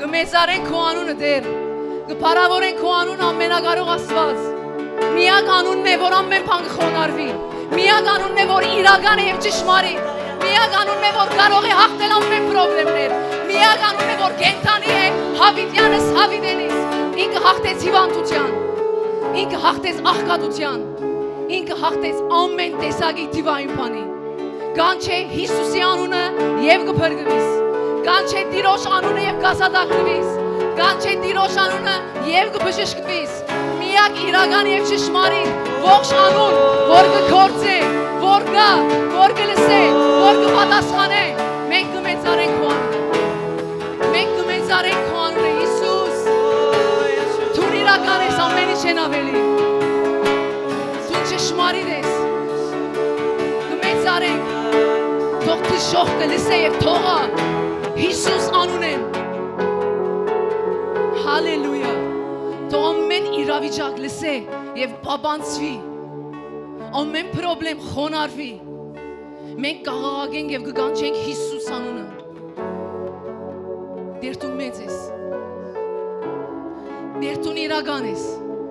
Գմեծարեն քո անունը Տեր, կփառավորեն քո անուն ամենակարող Աստված։ Միակ անունն է, որ ամեն բան կխոնարհվի։ Միակ անունն է, որ իրական է եւ ճշմարիտ։ Միակ անունն է, որ կարող է հաղթել ամեն խնդիրներ։ Միակ անունն է, որ կենթանի է, հավիտյանս հավիտենից։ Ինքը հաղթեց հիվանդության։ Ինքը հաղթեց աղքատության։ Ինքը հաղթեց ամեն տեսակի դիվային բանի։ Կանչե Հիսուսի անունը եւ կփրկվիս։ Կանչե Տիրոջ անունը եւ կազատագրվիս։ Կանչե Տիրոջ անունը եւ կբժշկվիս։ Միակ իրական եւ ճշմարիտ ողջ անուն, որ կգործե, որ գա, որ կլսե, որ կպատասխանե։ Մենք կմեծարենք քո անունը։ Մենք կմեծարենք քո անունը, Հիսուս։ Դու իրական ես ամեն ինչեն ավելի։ Դու ճշմարիտ ես։ Կմեծարենք։ Թող դժոխք կլսե եւ թողա Հիսուս անունեն։ Հալելույա։ Թող ամեն իրավիճակ լսե եւ բաբանցվի։ Ամեն խնդրեմ խոնարհվի։ Մենք կաղաղակենք եւ կկանչենք Հիսուս անունը։ Դեր դու մեծ ես։ Դեր դու իրական ես։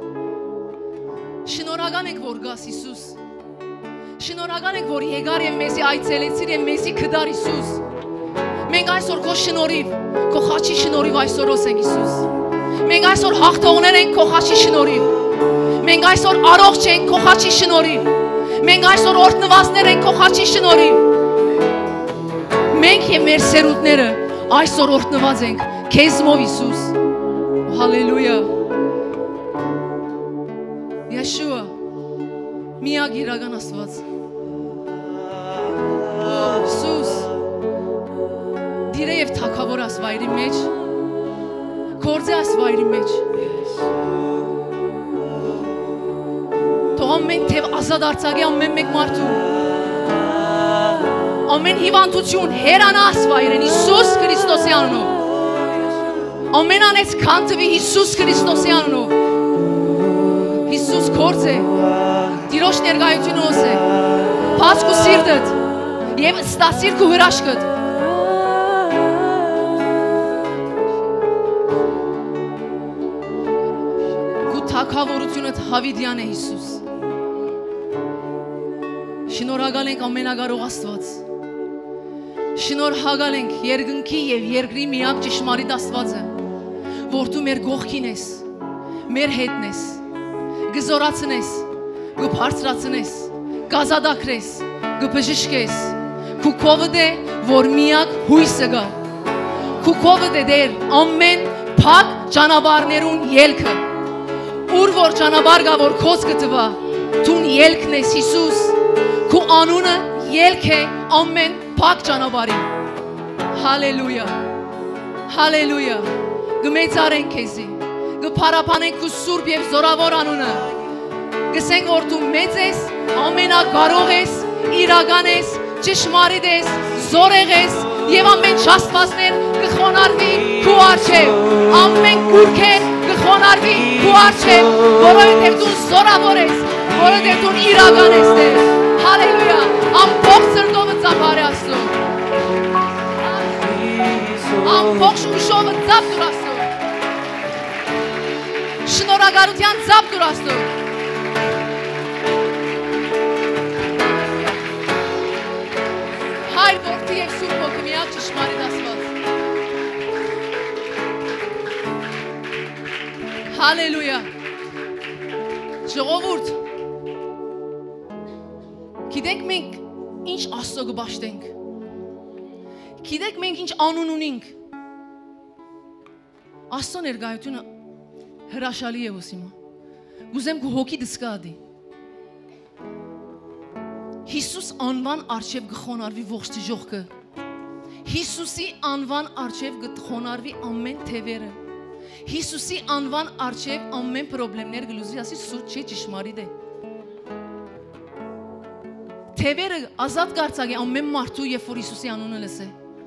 Շնորհակալ ենք, որ գաս Հիսուս։ Շնորհակալ ենք, որ եկար եւ մեզի այցելեցիր եւ մեզի կդար Հիսուս։ Մենք այսօր քո շնորհիվ, քո խաչի շնորհիվ այսօր ոսենք Հիսուս։ Մենք այսօր հաղթողներ ենք քո խաչի շնորհիվ։ Մենք այսօր առողջ ենք քո խաչի շնորհիվ։ Մենք այսօր օրհնվածներ ենք քո խաչի շնորհիվ։ Մենք եւ մեր սերունդները այսօր օրհնված ենք քեզմով Հիսուս։ Հալելույա։ Եշուա միակ իրական Աստված։ Հիսուս դիրե եւ թակավոր աս վայրի մեջ, գործե աս վայրի մեջ։ Թող ամեն թև ազատ արձակի ամեն մեկ մարդու։ Ամեն հիվանդություն հերանա աս վայրեն Հիսուս Քրիստոսի անունով։ Ամեն անեց քանթվի Հիսուս Քրիստոսի անունով։ Հիսուս գործե, Տիրոջ ներկայությունը ոսե, բաց քո սիրտդ եւ ստասիր քո հրաշքդ։ Թագավորությունդ հավիտյան է Հիսուս։ Շնորհակալ ենք ամենակարող Աստված։ Շնորհակալ ենք երկնքի եւ երկրի միակ ճշմարիտ Աստվածը, որ դու մեր կողքին ես, մեր հետն ես, գզորացնես, կբարձրացնես, կազատագրես, կբժշկես։ Քու կովդ է, որ միակ հույսը գա։ Քու կովդ է դեր ամեն փակ ճանապարհներուն ելքը։ Ուր որ ճանապարհ գա, որ քոս կտվա, դուն ելքն ես Հիսուս, քո անունը ելք է ամեն փակ ճանապարհին։ Հալելույա։ Հալելույա։ Գմեծարենք քեզի, կփառաբանենք քո սուրբ եւ զորավոր անունը։ Գսենք որ դու մեծ ես, ամենակարող ես, իրական ես, ճշմարիտ ես, զորեղ ես եւ ամեն շաստվածներ կխոնարհվի քո առջեւ։ Ամեն կուրքեր կխոնարհվի քո առջեւ, որովհետեւ դու զորավոր ես, որովհետեւ դու իրական ես Տեր։ Հալելույա։ Ամբողջ սրտովը ծափարի Աստծո։ Ամբողջ ուշովը ծափ դուր Աստծո։ Շնորհակալության ծափ դուր Աստծո։ Հայր որդի եւ Սուրբ Հոգի միակ ճշմարիտ Աստված։ Հալելույա։ Ժողովուրդ, գիտեք մենք ինչ Աստծո կբաշխենք։ Գիտեք մենք ինչ անուն ունենք։ Աստծո ներկայությունը հրաշալի է ոսիմա։ Գուզեմ քո հոգի դսկադի։ Հիսուս անվան արչև կխոնարհվի ողջ դժոխքը։ Հիսուսի անվան արչև կխոնարհվի ամեն թևերը։ Հիսուսի անվան արչև ամեն խնդիրներ գլուզի, ասի սուտ չէ ճշմարիտ է։ Թևերը ազատ կարձակի ամեն մարդու, երբ որ Հիսուսի անունը լսե։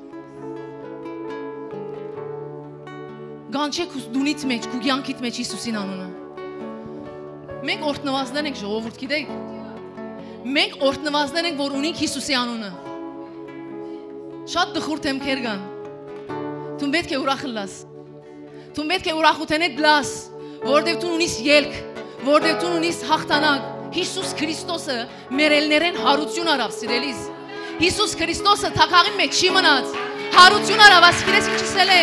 Գանչե քու դունից մեջ, քու կյանքիդ մեջ Հիսուսին անունը։ Մենք օրհնվածներ ենք ժողովուրդ, գիտեք։ Մենք օրհնվածներ ենք, որ ունենք Հիսուսի անունը։ Շատ դխուր թեմքեր կան։ Դու պետք է ուրախ լաս։ Դու պետք է ուրախութենը դլաս, որովհետև դու ունիս ելք, որովհետև դու ունիս հաղթանակ։ Հիսուս Քրիստոսը մեր ելներեն հարություն արավ, սիրելիս։ Հիսուս Քրիստոսը թակաղի մեջ չի մնաց։ Հարություն արավ, ասկիրես ինչ ասել է։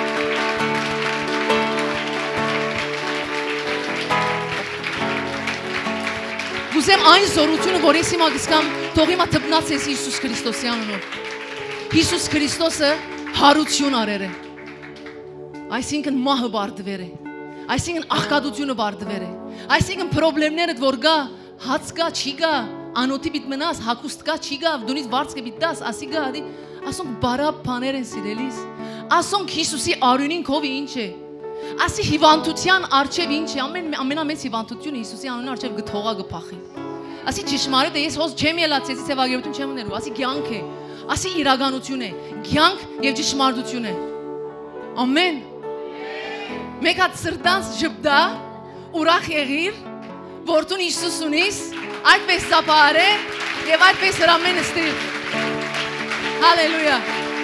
Գուզեմ այն զորությունը, որ ես հիմա գսկամ, թող հիմա թպնացես Հիսուս Քրիստոսի անունով։ Հիսուս Քրիստոսը հարություն արեր է։ Այսինքն մահը բարդվեր է։ Այսինքն աղքատությունը բարդվեր է։ Այսինքն խնդիրները որ գա, հաց կա, չի գա, անոթի պիտ մնաս, հագուստ կա, չի գա, դունից բարձ կպիտաս, ասի գա, ասոնք բարապ բաներ են սիրելիս։ Ասոնք Հիսուսի արյունին քովի ինչ է։ Ասի հիվանդության արչև ինչ է, ամենամեծ հիվանդությունը Հիսուսի անունի արչև գթողա գփախի։ Ասի ճշմարիտ է, ես հոս չեմ ելացեցի ծավալություն չեմ ուներու, ասի կյանք է, ասի իրականություն է, կյանք եւ ճշմարտություն է։ Ամեն։ Մեկ հատ սրտանց ջբդա, ուրախ եղիր, որ դու Հիսուս ունիս, այդպես ծափարե եւ այդպես հրամեն ստիր։ Հալելույա։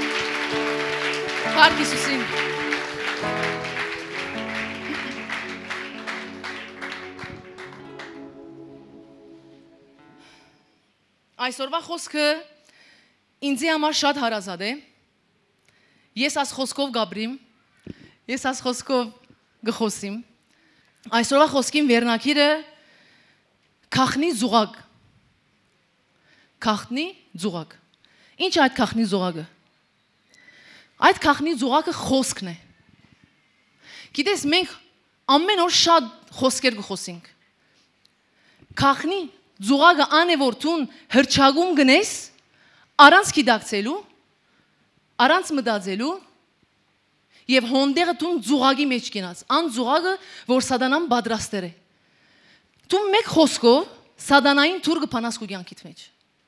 Փառք Հիսուսին։ Այսօրվա խոսքը ինձի համար շատ հարազատ է։ Ես աս խոսքով գաբրիմ, ես աս խոսքով գխոսիմ։ Այսօրվա խոսքին վերնակիրը քախնի զուղակ։ Քախնի զուղակ։ Ինչ է այդ քախնի զուղակը։ Այդ քախնի զուղակը խոսքն է։ Գիտես մենք ամեն օր շատ խոսքեր գխոսենք։ Քախնի զուղակը ան է որ տուն հրճագում գնես, առանց գիտակցելու, առանց մտածելու եւ հոնդերը տուն զուղակի մեջ գնաց։ Ան զուղակը որ սատանան պատրաստեր է։ Դու մեկ խոսքով սատանային թուրը փանաս քո կյանքիդ մեջ։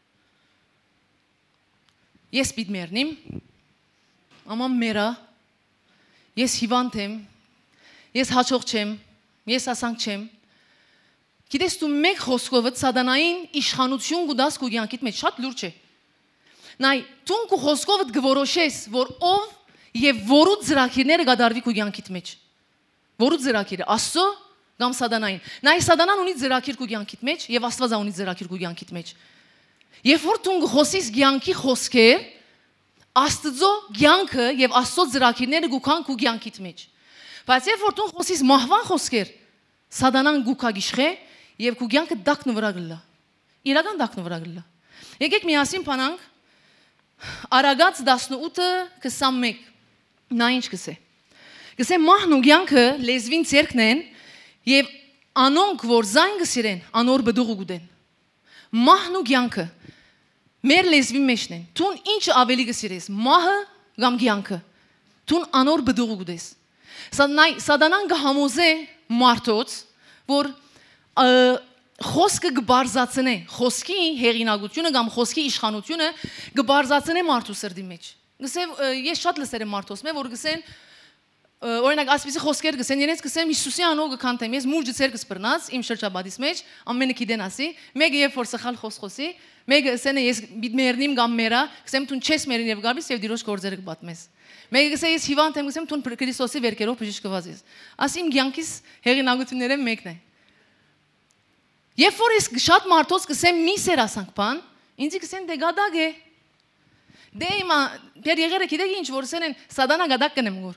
Ես պիտի մեռնիմ, աման մերա, ես հիվանդ եմ, ես հաջող չեմ, ես ասանք չեմ։ Գիտես դու մեկ խոսքով սատանային իշխանություն կուտաս քո կյանքիդ մեջ, շատ լուրջ է։ Նայ, դու քո խոսքով գորոշես, որ ով եւ որու ծրագիրները կդարվի քո կյանքիդ մեջ։ Որու ծրագիրը, Աստծո կամ սատանային։ Նայ, սատանան ունի ծրագիր քո կյանքիդ մեջ եւ Աստված ունի ծրագիր քո կյանքիդ մեջ։ Երբ որ դու խոսես կյանքի խոսքեր, Աստծո կյանքը եւ Աստծո ծրագիրները գուքան քո կյանքիդ մեջ։ Բայց երբ որ դու խոսես մահվան խոսքեր, սատանան գուքա գիշխե եւ քո կյանքը դակն վրա գլա։ Իրական դակն վրա գլա։ Եկեք միասին փանանք Արագած 18:21 նա ինչ կսե։ Կսե մահն ու կյանքը լեզվին ցերքն են եւ անոնք որ զայն գսիրեն անոր բդուղ գուդեն։ Մահն ու կյանքը մեր լեզվի մեջն են։ Տուն ինչ ավելի գսիրես, մահը կամ կյանքը։ Տուն անոր բդուղ գուդես։ Սատանան գհամոզե մարդոց որ խոսքը գբարձացնե, խոսքի հեղինակությունը կամ խոսքի իշխանությունը գբարձացնե մարդու սրտի մեջ։ Գսեմ ես շատ լսել եմ մարդոց մե որ գսեն օրինակ ասպիսի խոսքեր գսեն, իրենց գսեմ Հիսուսի անունով գքանթեմ, ես մուրջ ցեր գսպրնած իմ շրջաբադից մեջ, ամենը գիտեն ասի, մեկը երբ որ սխալ խոսքի, մեկը ասենը ես մերնիմ կամ մերա, գսեմ տուն չես մերին եւ գալիս եւ դիրոջ գործերը կպատմես։ Մեկը գսե ես հիվանդ եմ, գսեմ տուն Քրիստոսի վերքերով բժշկված ես։ Ասի իմ կյանքիս հեղինակությունները մեկն է։ Երբ որ ես շատ մարդոց գսեմ մի սերասանք բան, ինձ գսեն դե գադակ է։ Դե իմա դեր եղերը գիտեք ինչ որ ասեն սատանա գադակ կնեմ գոր։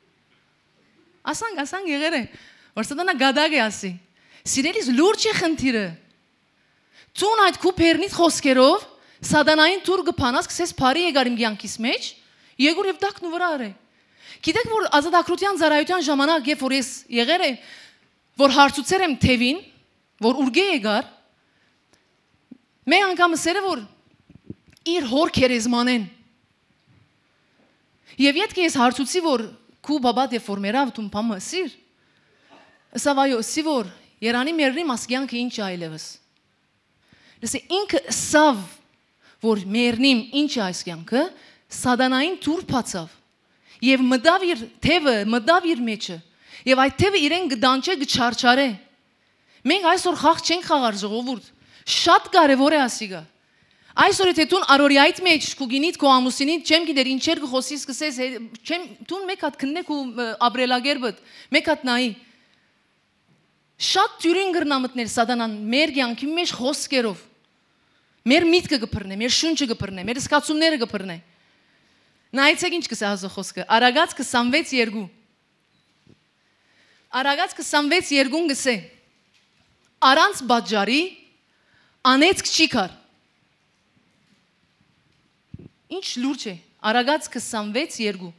Ասանք եղերը որ սատանա գադակ է ասի։ Սիրելիս լուրջ է խնդիրը։ Ցուն այդ քուփերնից խոսքերով սատանային թուր գփանաս գսես բարի եկար իմ կյանքիս մեջ, եկուր եւ դակն վրա արե։ Գիտեք որ ազատագրության ծառայության ժամանակ երբ որ ես եղերը որ հարցուցեր եմ թևին որ ուրգե եկար մեկ անգամ ասել է որ իր հոր քերեզմանեն եւ յետք ես հարցուցի որ քու բաբա դե ֆորմերավ տուն փամը սիր ասավայո սիվոր երանի մերնի մասկյանքը ինչ այլևս լսե ինքը սավ որ մերնիմ ինչ այս կյանքը սատանային թուր փացավ եւ մտավ իր թևը մտավ իր մեջը եւ այդ թևը իրեն գդանչե գչարչարե Մենք այսօր խաղ չենք խաղար ժողովուրդ։ Շատ կարևոր է ասիգա։ Այսօր եթե դու արորիայից մեջ քու գինիդ քո ամուսինիդ չեմ գիտեր ինչեր գխոսիս սկսես չեմ դու մեկ հատ քննեք ու աբրելագերբդ մեկ հատ նայի շատ դյուրին գրնամտներ սատանան մեր կյանքի մեջ խոսքերով մեր միտքը կփռնե մեր շունչը կփռնե մեր սկացումները կփռնե նայեցեք ինչ կսա հազո խոսքը Արագած 26:2 Արագած 26:2 գսե Արանց բաժարի անեցք չի կար Ինչ լուրջ է Արագած 26:2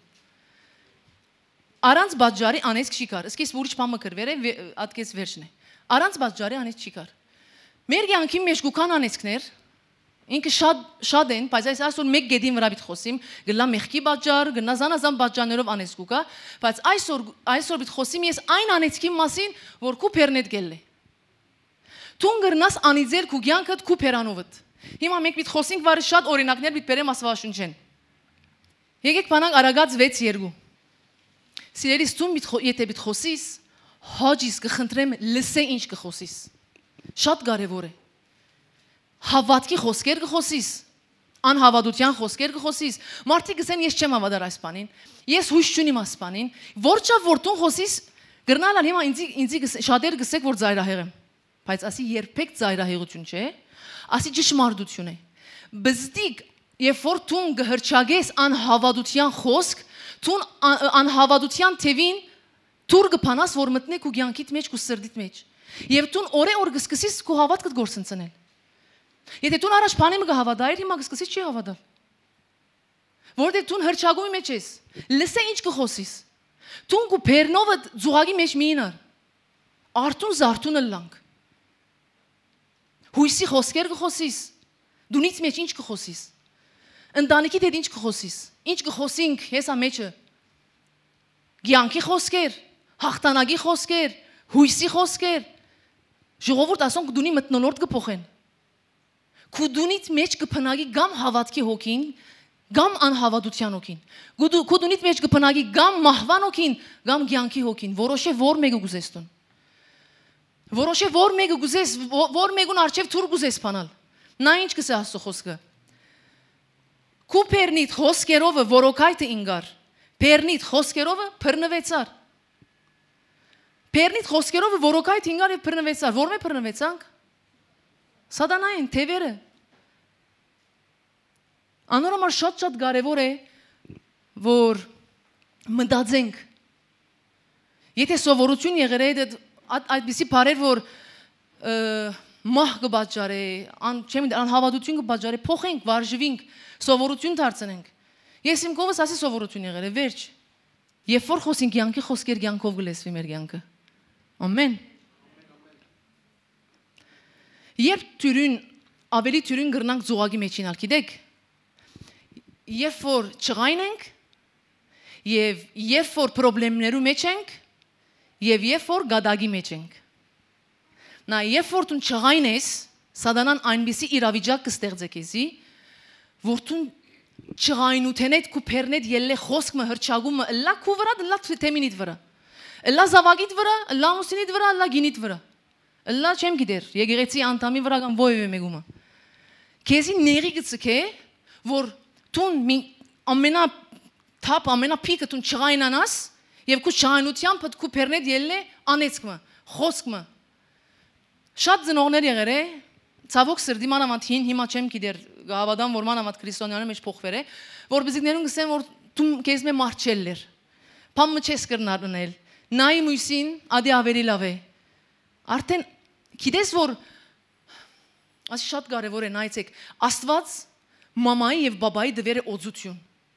Արանց բաժարի անեցք չի կար Իսկ ես ուրիշ բան մկրվեր է ատկես վերջն է Արանց բաժարի անեցք չի կար Մեր կյանքի մեջ գուքան անեցքներ Ինքը շատ են, բայց այսօր մեկ գեդին վրա բիտ խոսիմ, գլա մեղքի բաժար, գնա զանազան բաժաններով անեցք ուկա, բայց այսօր բիտ խոսիմ ես այն անեցքի մասին, որ քու փերնետ գելլե։ Տուն գրնաս անիձեր քու կյանքդ քու փերանովդ։ Հիմա մենք բիտ խոսենք վարի շատ օրինակներ բիտ բերեմ Աստվածաշունչեն։ Եկեք բանանք Արագած 6:2։ Սիրելիս տուն եթե բիտ խոսիս, հաջիս կխնդրեմ լսե ինչ կխոսիս։ Շատ կարևոր է։ Հավատքի խոսքեր կխոսիս, անհավատության խոսքեր կխոսիս, մարդիկ գսեն ես չեմ հավատար այս բանին, ես հույս չունիմ այս բանին, որչավ որտուն խոսիս, գրնալալ հիմա ինձի շատեր գսեք որ ծայրահեղ եմ, բայց ասի երբեք ծայրահեղություն չէ, ասի ճշմարտություն է, բզդիկ երբ որ տուն գհրճագես անհավատության խոսք, տուն անհավատության թևին թուր գփանաս որ մտնեք ու կյանքիդ մեջ ու սրդիդ մեջ, եւ տուն օրե-օր գսկսիս քո հավատքդ գործընծնել Եթե դու առաջ բանիմը կհավատայիր, հիմա կսկսείς չի հավատալ։ Որտեղ դու հրճագումի մեջ ես, լսե ինչ կխոսիս։ Դու կու բերնովը ձուղագի մեջ մինար։ Արտուն զարտունը լանք։ Հույսի խոսքեր կխոսիս։ Դունից մեջ ինչ կխոսիս։ Ընտանիքիդ հետ ինչ կխոսիս։ Ինչ կխոսինք հեսա մեջը։ Գյանքի խոսքեր, հաղթանակի խոսքեր, հույսի խոսքեր։ Ժողովուրդ ասոնք դունի մտնոլորտ կփոխեն։ Կուդունից մեջ կփնագի գամ հավատքի հոգին, գամ անհավատության հոգին։ Կուդունից մեջ կփնագի գամ մահվան հոգին, գամ կյանքի հոգին։ Որոշե որ մեկը գուզես տուն։ Որոշե որ մեկը գուզես, որ մեկուն արչև թուր գուզես փանալ։ Նա ինչ կսե Աստծո խոսքը։ Քու պերնիդ խոսքերովը որոքայթը ինգար։ Պերնիդ խոսքերովը բռնվեցար։ Պերնիդ խոսքերովը որոքայթ ինգար եւ բռնվեցար։ Որ մե բռնվեցանք։ Սատանային թևերը Անորոշ շատ կարևոր է որ մտածենք Եթե սովորություն եղել է այդպիսի բարեր որ մահ կբաճարե անհավատություն կբաճարե փոխենք վարժվենք սովորություն դարձնենք Ես իմ կողմս ասի սովորություն եղել է վերջ Երբ որ խոսենք կյանքի խոսքեր կյանքով գլեսվի մեր կյանքը Ամեն Երբ թյուրին, ավելի թյուրին գրնանք զուղագի մեջինալ, գիտեք, երբ որ չղայն ենք, և երբ որ պրոբլեմներու մեջ ենք, և երբ որ գադագի մեջ ենք։ Նա երբ որ տուն չղայն ես, սադանան այնպիսի իրավիճակ կստեղծե քեզի, որ տուն չղայնութենետ կու պերնետ ելլե խոսքմը, հրճագումը, ըլլա քու վրա, ըլլա թեմինիդ վրա, ըլլա զավագիդ վրա, ըլլա ամուսինիդ վրա, ըլլա գինիդ վրա Լա չեմ գիտեր, եկեղեցի անդամի վրա կամ ոյ մեկումը։ Քեզի ների գցկե, որ տուն ամենա թափ ամենա փիկը տուն չղայնանաս եւ քու չայնությամբ քու պերնետ ելլե անեցկմը, խոսքմը։ Շատ ծնողներ եղեր է, ցավոք սրդի մանավանդ հիմա չեմ գիտեր, գավադան որ մանավանդ քրիստոնյաների մեջ փոխվեր է, որ բզիկներուն գսեն որ տուն քեզ մե մարչելլեր։ Փամը չես կրնարնել։ Նայ մույսին ադի ավելի լավ է։ Արդեն գիտես որ ասի շատ կարևոր է նայեցեք Աստված մամայի եւ բաբայի դվեր է օծություն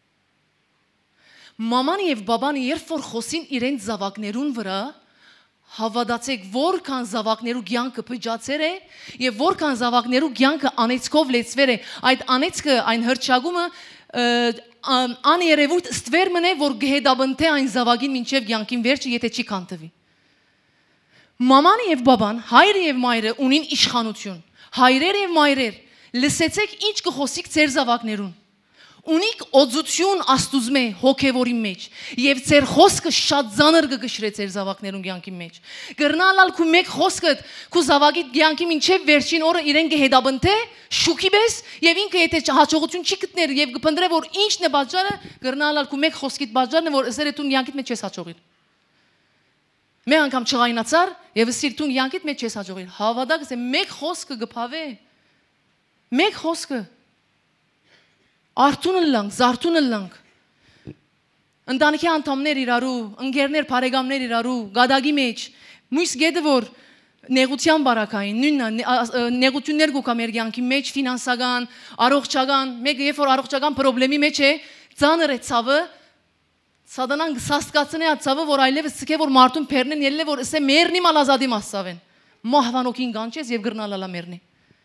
Մաման եւ բաբան երբ որ խոսին իրեն զավակներուն վրա հավատացեք որքան զավակներու կյանքը փճացեր է եւ որքան զավակներու կյանքը անեցքով լեցվեր է այդ անեցքը այն հրճագումը աներևույթ ստվեր մնե որ գեհդաբնթե այն զավակին մինչեւ կյանքին վերջը եթե չի կանտվի Մաման եւ բաբան, հայրը եւ մայրը ունին իշխանություն։ Հայրեր եւ մայրեր, լսեցեք ինչ կխոսիկ ձեր զավակներուն։ Ունիք օծություն աստուծմե հոգևորի մեջ եւ ձեր խոսքը շատ ծանր կգշրե ձեր զավակներուն կյանքի մեջ գրնալալ քու մեկ խոսքը քու զավակի կյանքի մինչեւ վերջին օրը իրեն կհետաբնթե շուքի բես եւ ինքը եթե հաջողություն չի գտներ եւ կփնտրե որ ինչն է բաժարը գրնալալ քու մեկ խոսքիդ բաժարն է որ ըսերը տուն կյանքիդ մեջ չես հաջողիր մի անգամ չղայնացար եւ ըսիր տուն կյանքիդ մեջ չես հաջողիր հավատակ ասեմ մեկ խոսքը կփավե մեկ խոսքը Արտունը լանք, զարտունը լանք Ընտանիքի անդամներ իրարու, ընկերներ, բարեկամներ իրարու, գադագի մեջ Մույս գեդը որ նեղության բարակային, նեղություններ գուկա մեր կյանքի մեջ, ֆինանսական, առողջական, մեկը երբ որ առողջական խնդրի մեջ է, ծանր է ցավը, սատանան սաստկացնի այդ ցավը, որ այլևս ցկե որ մարդուն փերնեն, ելլե որ ասե մերնի մալազադի մասավեն, մահվանոքին գանչես եւ գրնալալա մերնի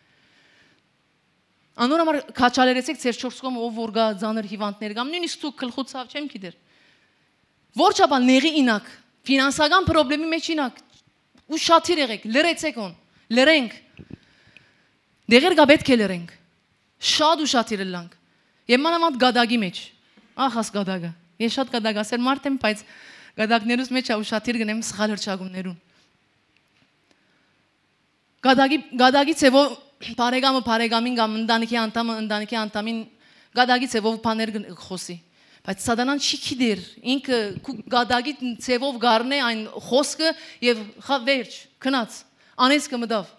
Անոր համար քաչալերեցեք ձեր 4 կողմը ով որ գա ծանր հիվանդներ կամ նույնիսկ դուք գլխուցավ չեմ գիտեր Որչաբան նեղի ինակ ֆինանսական խնդրի մեջ ինակ ու շատիր եղեք լրեցեք on լրենք դեղեր գա պետք է լրենք շատ ու շատիր լանք եւ մանավանդ գադագի մեջ ախաս գադագը ես շատ գադագ ասել մարդ եմ բայց գադագներուց մեջ ու շատիր գնեմ սխալ հրճագումներուն գադագի ցեվո Բարեկամին կամ ընտանիքի անդամին գադագի ցևով բաներ խոսի բայց սատանան չի գիտեր ինքը գադագի ցևով գառնե այն խոսքը եւ վերջ քնած անես կմտավ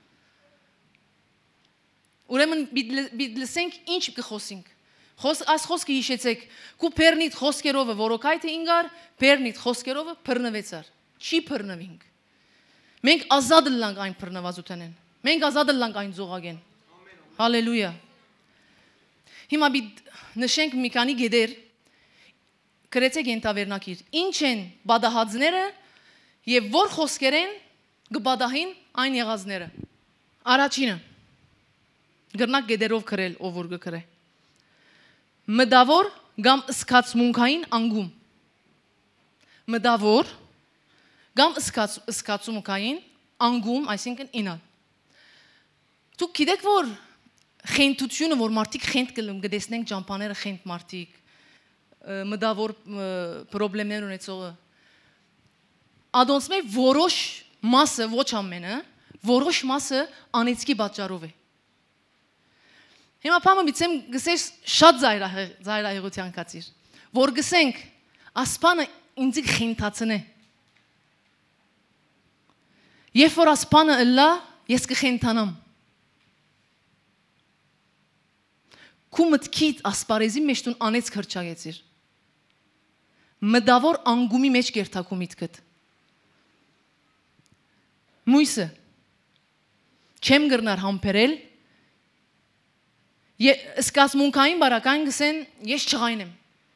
Ուրեմն բիդլսենք ինչ կխոսենք այս խոսքը հիշեցեք քու բերնիտ խոսքերովը որոքայթե ինգար բերնիտ խոսքերովը բռնվեցար չի բռնվինք մենք ազատ լանք այն բռնվածութենեն Մենք ազատ լանք այն զողագեն Հալելույա Հիմա նշենք մի քանի գեդեր Գրեցեք ենթավերնակիր Ինչ են բադահածները եւ որ խոսքեր են կբադահին այն եղածները Առաջինը Գրնակ գեդերով գրել ով որ կգրե Մտավոր կամ սկացմունքային անգում Մտավոր կամ սկացմունքային անգում այսինքն ինալ Դուք գիտեք որ խենթությունը որ մարդիկ խենթ կդեսնենք ճամփաները խենթ մարդիկ մտավոր խնդիրներ ունեցողը Ադոնցմե որոշ մասը ոչ ամենը որոշ մասը անեցքի պատճառով է Հիմա փամը միցեմ գսես շատ զայրահեղության կացիր որ գսենք ասպանը ինձ խենթացնե Երբ որ ասպանը ըլլա ես կխենթանամ Քու մտքիդ ասպարեզի մեջ տուն անեց քրճագեցիր Մտավոր անգումի մեջ գերթակու միտքդ Մույսը չեմ գրնար համբերել Սկացմունքային բարակային գսեն ես չղայնեմ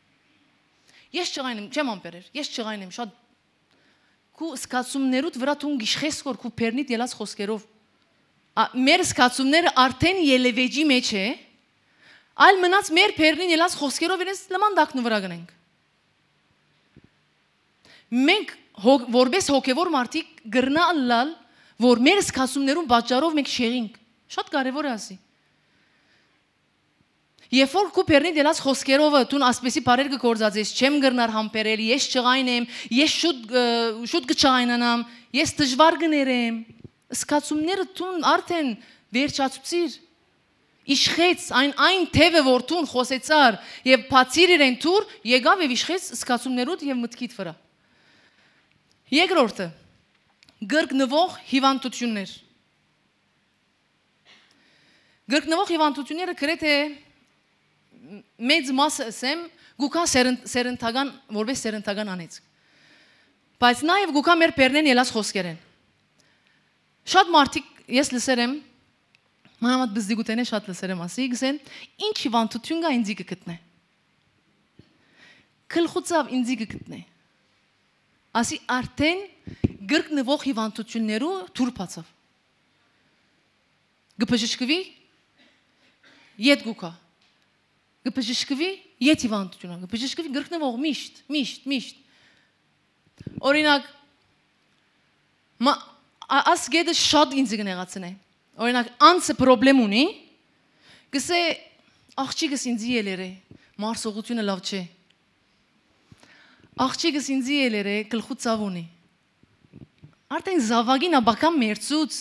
չեմ համբերել ես չղայնեմ շատ Քու սկացումներուդ վրա տուն գիշխես որ քու բերնիդ ելած խոսքերով Մեր սկացումները արդեն ելևեջի մեջ է Այլ մնաց մեր բերնին ելած խոսքերով իրենց լման դակնու վրա գնենք Մենք որպես հոգևոր մարդիկ գրնալալ որ մեր սկացումներուն պատճառով մենք շեղինք շատ կարևոր է ասի Երբ որ քու բերնին ելած խոսքերով տուն ասպեսի բարեր կգործածես չեմ գրնար համբերել ես չղայնեմ ես շուտ կչղայնանամ ես դժվար կներեմ սկացումները տուն արդեն վերջացուցիր Իշխեց այն թևը որ տուն խոսեցար եւ բացիր իրեն թուր եկավ եւ իշխեց սկացումներուդ եւ մտքիդ վրա Երկրորդը գրկնվող հիվանդություններ Գրկնվող հիվանդությունները գրեթե մեծ մասը ասեմ գուկա սերընթական որպես սերընթական անեց Բայց նաեւ գուկա մեր բերնեն ելած խոսքեր են Շատ մարդիկ ես լսել եմ Մանավանդ բզդիգութենե շատ լսել եմ ասի գսեն ինչ հիվանդություն կա ինձի կգտնե Քլխուցավ ինձի կգտնե Ասի արդեն գրկնվող հիվանդություններու թուր բացավ Գբժշկվի Ետ գուկա Գբժշկվի Ետ հիվանդությունը Գբժշկվի գրկնվող միշտ Օրինակ Աս գեդը շատ ինձի կնեղացնե Օրինակ անցը պրոբլեմ ունի Գսե աղջիկս ինձի ելեր է, մարսողությունը լավ չէ։ Աղջիկս ինձի ելեր է, գլխու ցավ ունի։ Արդեն զավագին աբական մերցուց։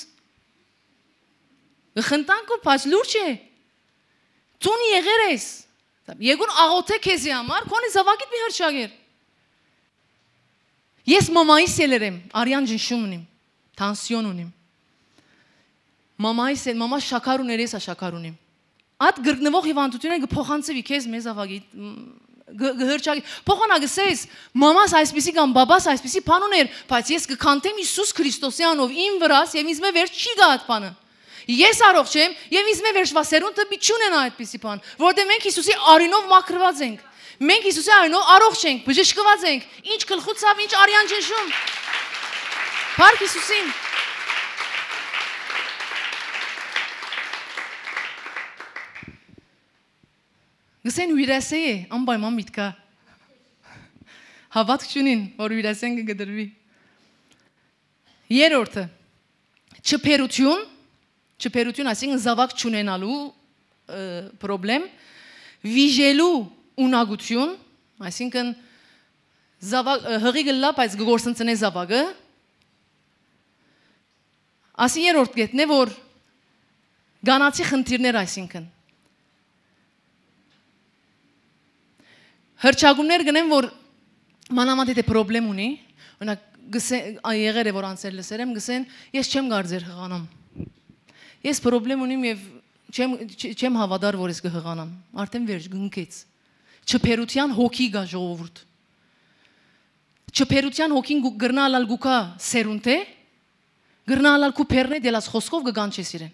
Խնդանք ու բայց լուրջ է։ Ցունի եղեր ես։ Եգուն աղոթե քեզի համար, քոնի զավագիդ մի հրճագեր։ Ես մամայիս ելեր եմ, արյան ջնշում ունիմ, տանսիոն ունիմ։ Մամայիս էլ, մամա շաքար ուներ, ես շաքար ունիմ։ Այդ գրգնվող հիվանդությունը գփոխանցվի քեզ մեզ ավագի գհրճագի փոխանագսես մամաս այսպեսի կամ բաբաս այսպեսի բան ուներ բայց ես կքանթեմ Հիսուս Քրիստոսյանով իմ վրաս եւ ինձ մե վերջ չի գա այդ բանը ես առողջ եմ եւ ինձ մե վերջվա սերունդը մի չունենա այդպեսի բան որտեղ մենք Հիսուսի արինով մաքրված ենք մենք Հիսուսի արինով առողջ ենք բժշկված ենք ինչ գլխուցավ ինչ արյան ջնշում Փառք Հիսուսին Գսեն հյուրասե է, անպայման միտքա։ Հավատք չունին, որ հյուրասեն կգդրվի։ Երորդը, չպերություն, այսինքն զավակ չունենալու պրոբլեմ, վիժելու ունագություն, այսինքն հղի գլա, բայց գորսնցնե զավակը, ասի երորդ գետնե, որ գանացի խնդիրներ այսինքն, Հրճագումներ գնեմ, որ մանավանդ եթե պրոբլեմ ունի, օրինակ եղեր է, որ անցել լսել եմ, գսեն, ես չեմ գարձեր հղանամ։ Ես պրոբլեմ ունիմ եւ չեմ հավատար, որ ես կհղանամ։ Արդեն վերջ գնքեց։ Չփերության հոգի գա ժողովուրդ։ Չփերության հոգին գրնալալ գուկա սերունդ է, գրնալալ կու փերնե դելած խոսքով կգանչես իրեն։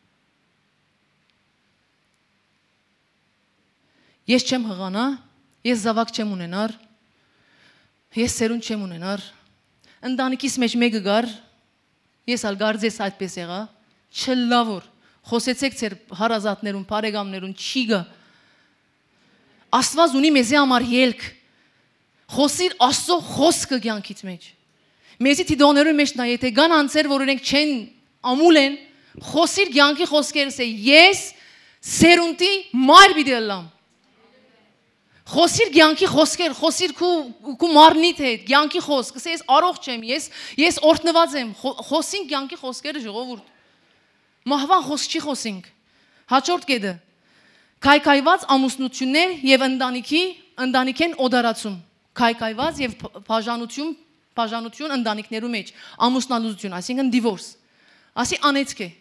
Ես չեմ հղանա Ես զավակ չեմ ունենար, ես սերունդ չեմ ունենար, ընտանիքիս մեջ մեկը գար, ես ալ գարձես այդպես եղա, չլավոր, խոսեցեք ձեր հարազատներուն, բարեկամներուն, չի գա, Աստված ունի մեզի համար ելք, խոսիր Աստծո խոսքը կյանքից մեջ, մեզի թիդոներուն մեջ նա, եթե գան անցեր, որ իրենք չեն ամուլ են, խոսիր կյանքի խոսքերս է, ես սերունդի մայր բիդի ըլլամ, Խոսիր կյանքի խոսքեր, խոսիր քու մարմնիդ հետ, կյանքի խոսք, ասես ես առողջ եմ, ես օրհնված եմ, խոսին կյանքի խոսքերը ժողովուրդ։ Մահվան խոսք չի խոսինք։ Հաջորդ կետը։ Քայքայված ամուսնություններ եւ ընտանիքեն օդարացում։ Քայքայված եւ բաժանություն ընտանիքներու մեջ, ամուսնալուծություն, այսինքն divorce։ Ասի անեցք է։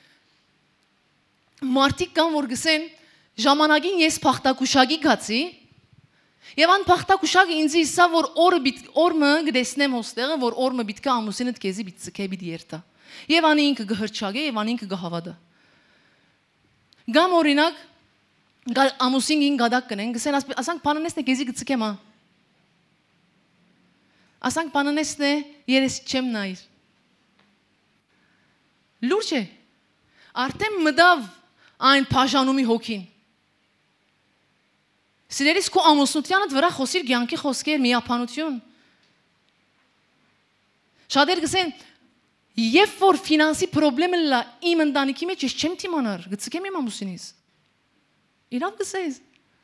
Մարդիկ կան որ գսեն ժամանակին ես փախտակուշագի գացի Եվ ան փախտակուշագը ինձ իսա որ օրը գտեսնեմ հոստեղը որ օրը բիտկա ամուսինդ քեզի բիցկե բիդ երտա Եվ ան ինքը գհրճագե եւ ան ինքը գհավադա Գամ օրինակ ամուսինին գադակ կնեն գսեն ասանք բանանեսն է քեզի գցկեմ ա Ասանք բանանեսն է երես չեմ նայր Լուրջ է Արդեն մդավ այն բաժանումի հոգին Սիրելիս քո ամուսնությանդ վրա խոսիր կյանքի խոսքեր միապանություն Շատեր գսեն Երբ որ ֆինանսի պրոբլեմը լա իմ ընտանիքի մեջ ես չեմ թիմանար գցկեմ իմ ամուսինիս Իրավ գսես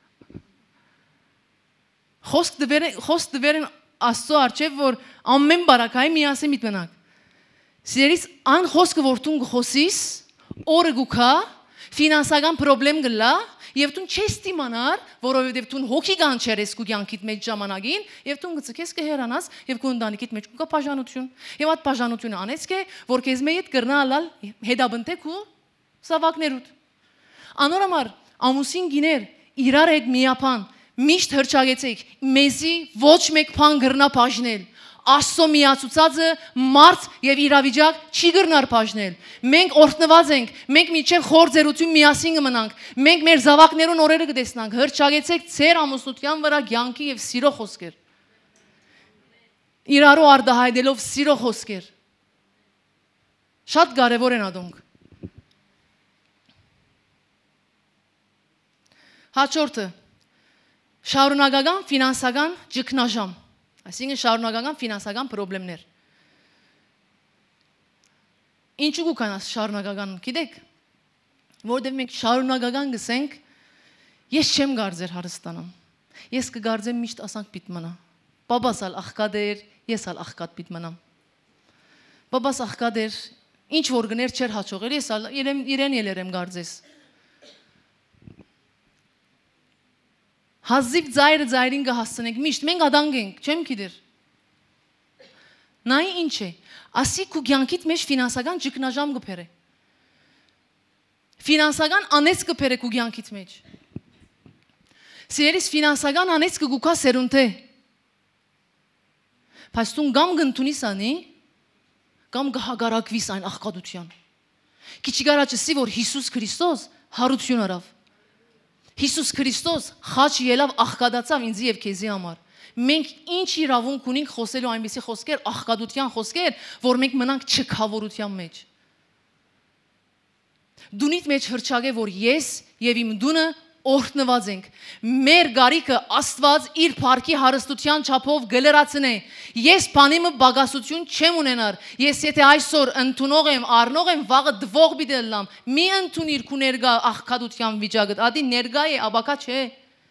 Խոսք դվերեն Աստծո առջև որ ամեն բարակայի միասին միտմենակ Սիրելիս ան խոսքը որ տուն գխոսիս օրը գուքա ֆինանսական պրոբլեմ գլա Եվ տուն չես տիմանար, որովհետև տուն հոգի գանչերես քու կյանքիդ մեջ ժամանակին, եւ տուն գցկես կհերանաս եւ քու ընտանիքիդ մեջ կա բաժանություն։ Եվ այդ բաժանությունը անեցք է, որ քեզ մեյդ կրնալալ հետաբնտեք ու սավակներուդ։ Անորամար ամուսին գիներ իրար հետ միապան միշտ հրճագեցեք, մեզի ոչ մեկ բան գրնա բաժնել։ Աստծո միացուցածը մարդ եւ իրավիճակ չի գրնար բաժնել։ Մենք օրհնված ենք, մենք միջև խորձերություն միասին կմնանք։ Մենք մեր զավակներուն օրերը կտեսնանք։ Հրճագեցեք ձեր ամուսնության վրա կյանքի եւ սիրո խոսքեր։ Իրարու արդահայտելով սիրո խոսքեր։ Շատ կարեւոր են ադոնք։ Հաջորդը շարունակական ֆինանսական ճգնաժամ Այսինքն շարունակական ֆինանսական պրոբլեմներ Ինչու կան շարունակական գիտեք որտեղ մենք շարունակական գսենք Ես չեմ գարձեր հարստանամ։ Ես կգարձեմ միշտ ասանք պիտ մնա։ Բաբաս ալ աղքատ էր, ես ալ աղքատ պիտ մնամ։ Բաբաս աղքատ էր, ինչ որ գներ չեր հաճողել, ես ալ իրեն ելերեմ գարձես։ Հազիվ ձայրին կհասցնենք, միշտ մենք ադանք ենք, չեմ գիտեր։ Նայ ինչ է, ասի քու կյանքիդ մեջ ֆինանսական ճգնաժամ կփերը։ Ֆինանսական անեց կփերը քու կյանքիդ մեջ։ Սիրելիս ֆինանսական անեց կգուկա սերունթե։ Բայց դու կամ գնտունիս անի, կամ կհագարակվիս այն աղքատության։ Քիչ գարաճսի որ Հիսուս Քրիստոս հարություն արավ։ Հիսուս Քրիստոս խաչ ելավ աղքատացավ ինձ եւ քեզի համար։ Մենք ինչ իրավունք ունենք խոսելու այնպիսի խոսքեր, աղքատության խոսքեր, որ մենք մնանք չքավորության մեջ։ Դունիդ մեջ հրճագե որ ես եւ իմ դունը օրհնված ենք։ Մեր գարիկը Աստված իր փառքի հարստության չափով գլրացնե։ Ես բանիմը բագասություն չեմ ունենար։ Ես եթե այսօր ընդունող եմ, առնող եմ, վաղը դվող բիդելամ։ Մի ընդունիր քու ներգա աղքատության վիճակը։ Ադի ներգա է, աբակա չէ։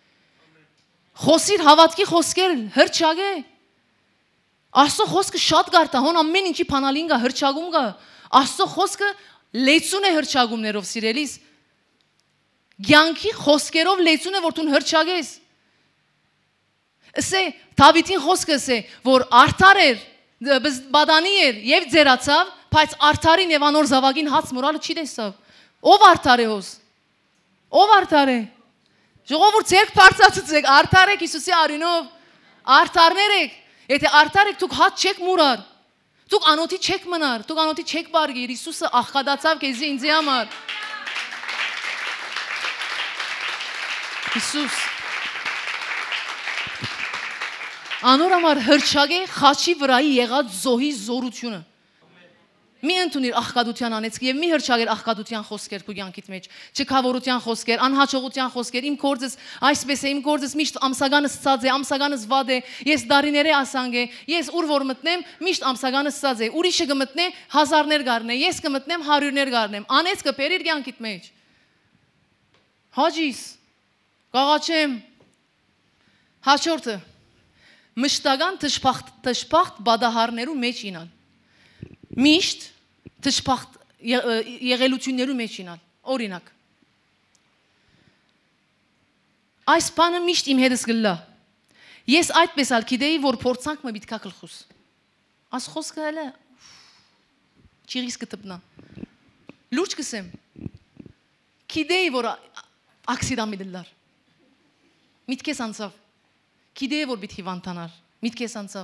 Խոսիր հավատքի խոսքեր, հրճագե։ Աստծո խոսքը շատ գարտա, հոն ամեն ինչի փանալին գա, հրճագում գա։ Աստծո խոսքը լեցուն է հրճագումներով սիրելիս։ Գյանքի խոսքերով լեցուն է որ դու հրճագես։ Ասե Դավիթին խոսքը ասե որ արդար էր, բադանի էր եւ ձերացավ, բայց արդարին եւ անոր զավակին հաց մորալը չի տեսավ։ Ով արդար է հոս։ Ով արդար է։ Ժողովուրդ ցերկ բարձացուցեք, արդար եք Հիսուսի արյունով։ Արդարներ եք։ Եթե արդար եք դուք հաց չեք մուրար։ Դուք անոթի չեք մնար, դուք անոթի չեք բարգիր, Հիսուսը աղքատացավ քեզի ինձի համար։ Հիսուս Անոր համար հրճագե խաչի վրայի եղած զոհի զորությունը։ Մի ընդունիր աղքատության անեցք եւ մի հրճագեր աղքատության խոսքեր քո կյանքիդ մեջ, չքավորության խոսքեր, անհաջողության խոսքեր, իմ գործս այսպես է, իմ գործս միշտ ամսականս ցած է, ամսականս վատ է, ես դարիները ասանգ է, ես ուր որ մտնեմ, միշտ ամսականս ցած է, ուրիշը կմտնե հազարներ գարնե, ես կմտնեմ հարյուրներ գարնեմ, անեցքը բերիր կյանքիդ մեջ։ Հաջիս Կաղաչեմ հաջորդը մշտական տշպախտ բադահարներու մեջ ինալ միշտ տշպախտ եղելություններու մեջ ինալ օրինակ այս բանը միշտ իմ հետս գլա ես այդպես ալ գիտեի որ փորձանք մը բիտքա գլխուս աս խոսքը հələ ճիրիս կտպնա լուրջ կսեմ գիտեի որ ակսիդան միդլար Միտքես անցավ, գիտեի որ պիտի հիվանդանար, միտքես անցավ։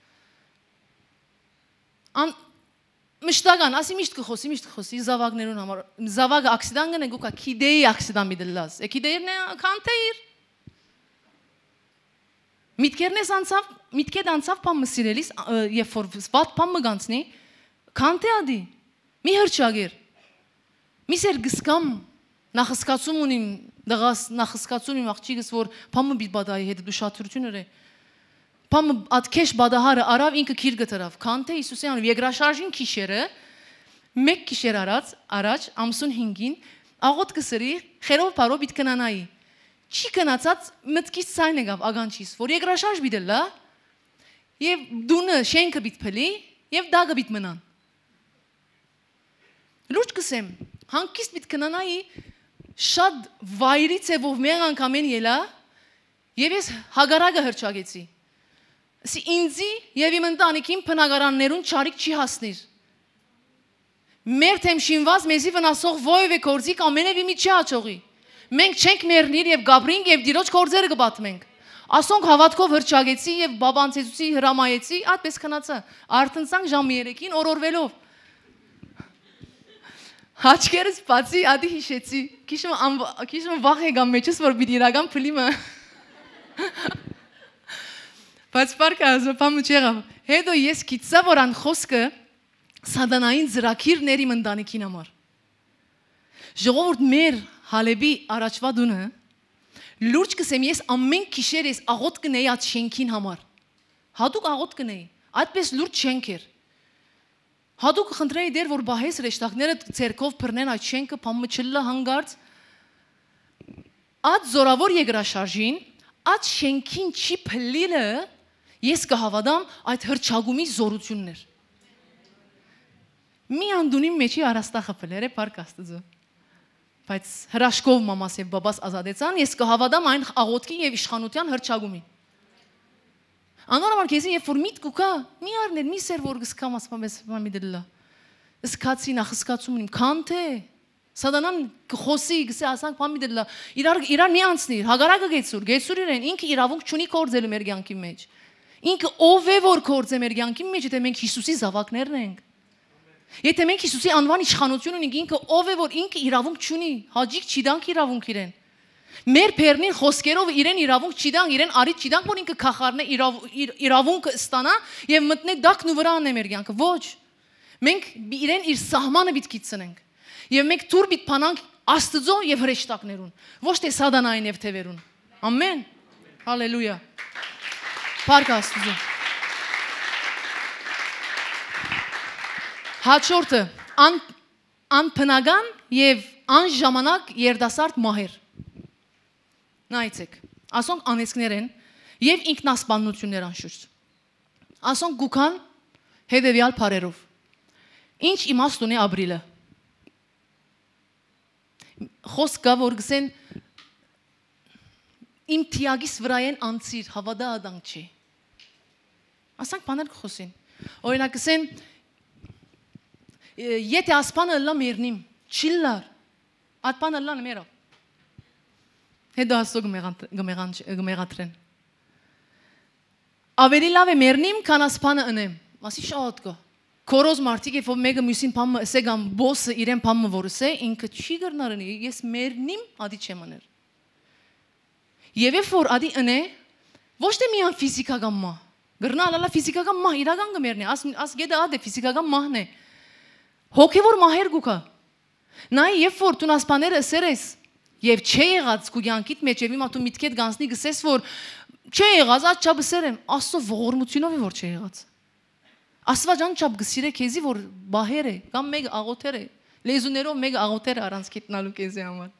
Մշտական, ասի միշտ կխոսի, զավակներուն համար, զավակը ակսիդան գնե գուկա, գիտեի ակսիդան միդլաս, գիտեիրն է կանտեիր։ Միտքերնես անցավ, միտքեդ անցավ պամ մսիրելիս, երբ որ վատ պամ մգանցնի, կանտե ադի, մի հրճագեր, մի սեր գսկամ, նախսկացում ունիմ, դղաս նախսկացում իմ աղջիկս, որ պամը բիտ բադայի հետ դու շատուրություն էր է, պամը ատքեշ բադահարը արավ, ինքը կիր գտրավ, կանտե Իսուսի անով, եգրաշարժին կիշերը, մեկ կիշեր առաջ, ամսուն հինգին, աղոտ կսրի, խերով պարով բիտ կնանայի, չի կնացած մտքից սայն եղավ ագանչիս, որ եգրաշարժ բիդելա, և դունը շենքը բիտ պլի, և դագը բիտ մնան։ Լուրջ կսեմ, հանկիստ բիտ կնանայի, շատ վայրի ծևով մեկ անգամեն ելա և ես հագարագը հրճագեցի։ Ինձի և իմ ընտանիքին պնագարաններուն չարիք չի հասնիր։ Մեր թեմ շինված մեզի վնասող ոյվ է կորձիկ ամենև իմի չի հաճողի։ Մենք չենք մերնիր և գաբրինք և դիրոջ կորձերը կբատմենք։ Ասոնք հավատքով հրճագեցի և բաբանցեցուցի հրամայեցի, ատպես կնացա, արտնցանք ժամ 3-ին օրորվելով։ Հաչկերս բացի ադի հիշեցի, կիշում վախ եկամ մեջս, որ բիտ իրական պլիմը։ Բայց պարկը ազոպամը չեղավ։ Հետո ես կիծա, որ ան խոսքը սադանային զրակիրներ իմ ընտանիքին համար։ Ժողովուրդ մեր հալեբի առաջվա դունը, լուրջ կսեմ ես ամեն կիշեր ես աղոտ կնեի այդ շենքին համար։ Հադուկ աղոտ կնեի, այդպես լուրջ շենք էր։ Հադուկ խնդրեի դեր, որ բահես ռեշտակները ծերքով պրնեն այդ շենքը, պամը չլլա հանգարց, Այդ զորավոր երկրաշարժին, այդ շենքին չի փլիլը, ես կհավատամ այդ հրճագումի զորություններ։ Մի անդունի մեջի արաստախը փլերը Փառք Աստծո։ Բայց հրաշքով մամաս եւ բաբաս ազատեցան, ես կհավատամ այն աղոթքի եւ իշխանության հրճագումին։ Անորոշ քեզի երբ որ միտք ու կա, մի առներ, մի սեր որ գսկամ ասպամես մամի դլա։ Սկացի նախսկացում իմ քանթե Սատանան խոսի գսե ասանք մամի դլա իրար մի անցնի հագարակը գեցուր իրեն ինքը իրավունք չունի կործելու մեր կյանքի մեջ ինքը ով է որ կործե մեր կյանքի մեջ եթե մենք Հիսուսի զավակներն ենք եթե մենք Հիսուսի անվան իշխանություն ունենք ինքը ով է որ ինքը իրավունք չունի հաջիկ չիդանք իրավունք իրեն մեր բերնին խոսքերով իրեն իրավունք չիդանք իրեն արիտ չիդանք որ ինքը քախարնե իրավունքը ստանա եւ մտնե դակն ու վրա անե մեր կյանքը ոչ մենք իրեն իր սահմանը պիտի գցենք Եվ մենք թուր պիտի փանանք Աստծո եւ հրեշտակներուն, ոչ թե սատանային եւ թևերուն։ Ամեն։ Հալելույա։ Փառք Աստծո։ Հաջորդը անփնական եւ անժամանակ երդասարդ մահեր։ Նայեցեք։ Ասոնք անեցքներ են եւ ինքնասպանություններ անշուշտ։ Ասոնք գուքան հետեւյալ բարերով։ Ինչ իմաստ ունի ապրիլը։ Խոսք կա որ գսեն իմ թիագիս վրայեն անցիր հավատա ադանք չի ասանք բաներ կխոսին օրինակ գսեն եթե ասպանը լա մերնիմ չիլլար այդ բանը լա մերա հետո ասո գմեղատրեն ավելի լավ է մերնիմ քան ասպանը ընեմ ասի շատ կա Քորոզ մարդիկ երբ որ մեկը մյուսին բամը ասե կամ բոսը իրեն բամը որսե ինքը չի գրնարնի ես մերնիմ ադի չեմ աներ Եվ երբ որ ադի ընե ոչ թե միան ֆիզիկական մահ գրնալալա ֆիզիկական մահ իրական գմերնի աս գեդա ադե ֆիզիկական մահն է հոգևոր մահեր գուքա նայ երբ որ դու ասպաները ասերես եւ չէ եղած քու յանքիդ մեջ եւ հիմա դու միտքեդ գանցնի գսես որ չէ եղած աճ չաբսերեմ աստծո ողորմությունով է որ չէ եղած Աստվածան չափ գսիրե քեզի որ բահեր է կամ մեկ աղոթեր է լեզուներով մեկ աղոթեր առանց գիտնալու քեզի համար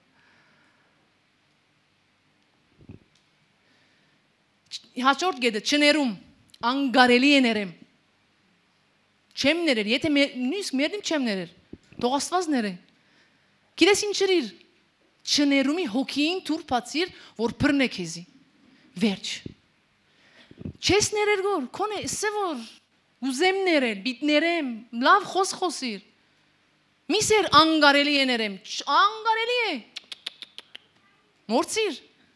Հաջորդ գեդը չներում անգարելի է ներեմ չեմ ներեր եթե նույնիսկ մերնիմ չեմ ներեր թող Աստված ները գիտես ինչ իրիր չներումի հոգին թուր բացիր որ բռնե քեզի վերջ չես ներեր գոր քոնե սե որ Ուզեմ ներել, բիտ ներեմ, լավ խոսիր Միսեր անգարելի է ներեմ, անգարելի է Մորցիր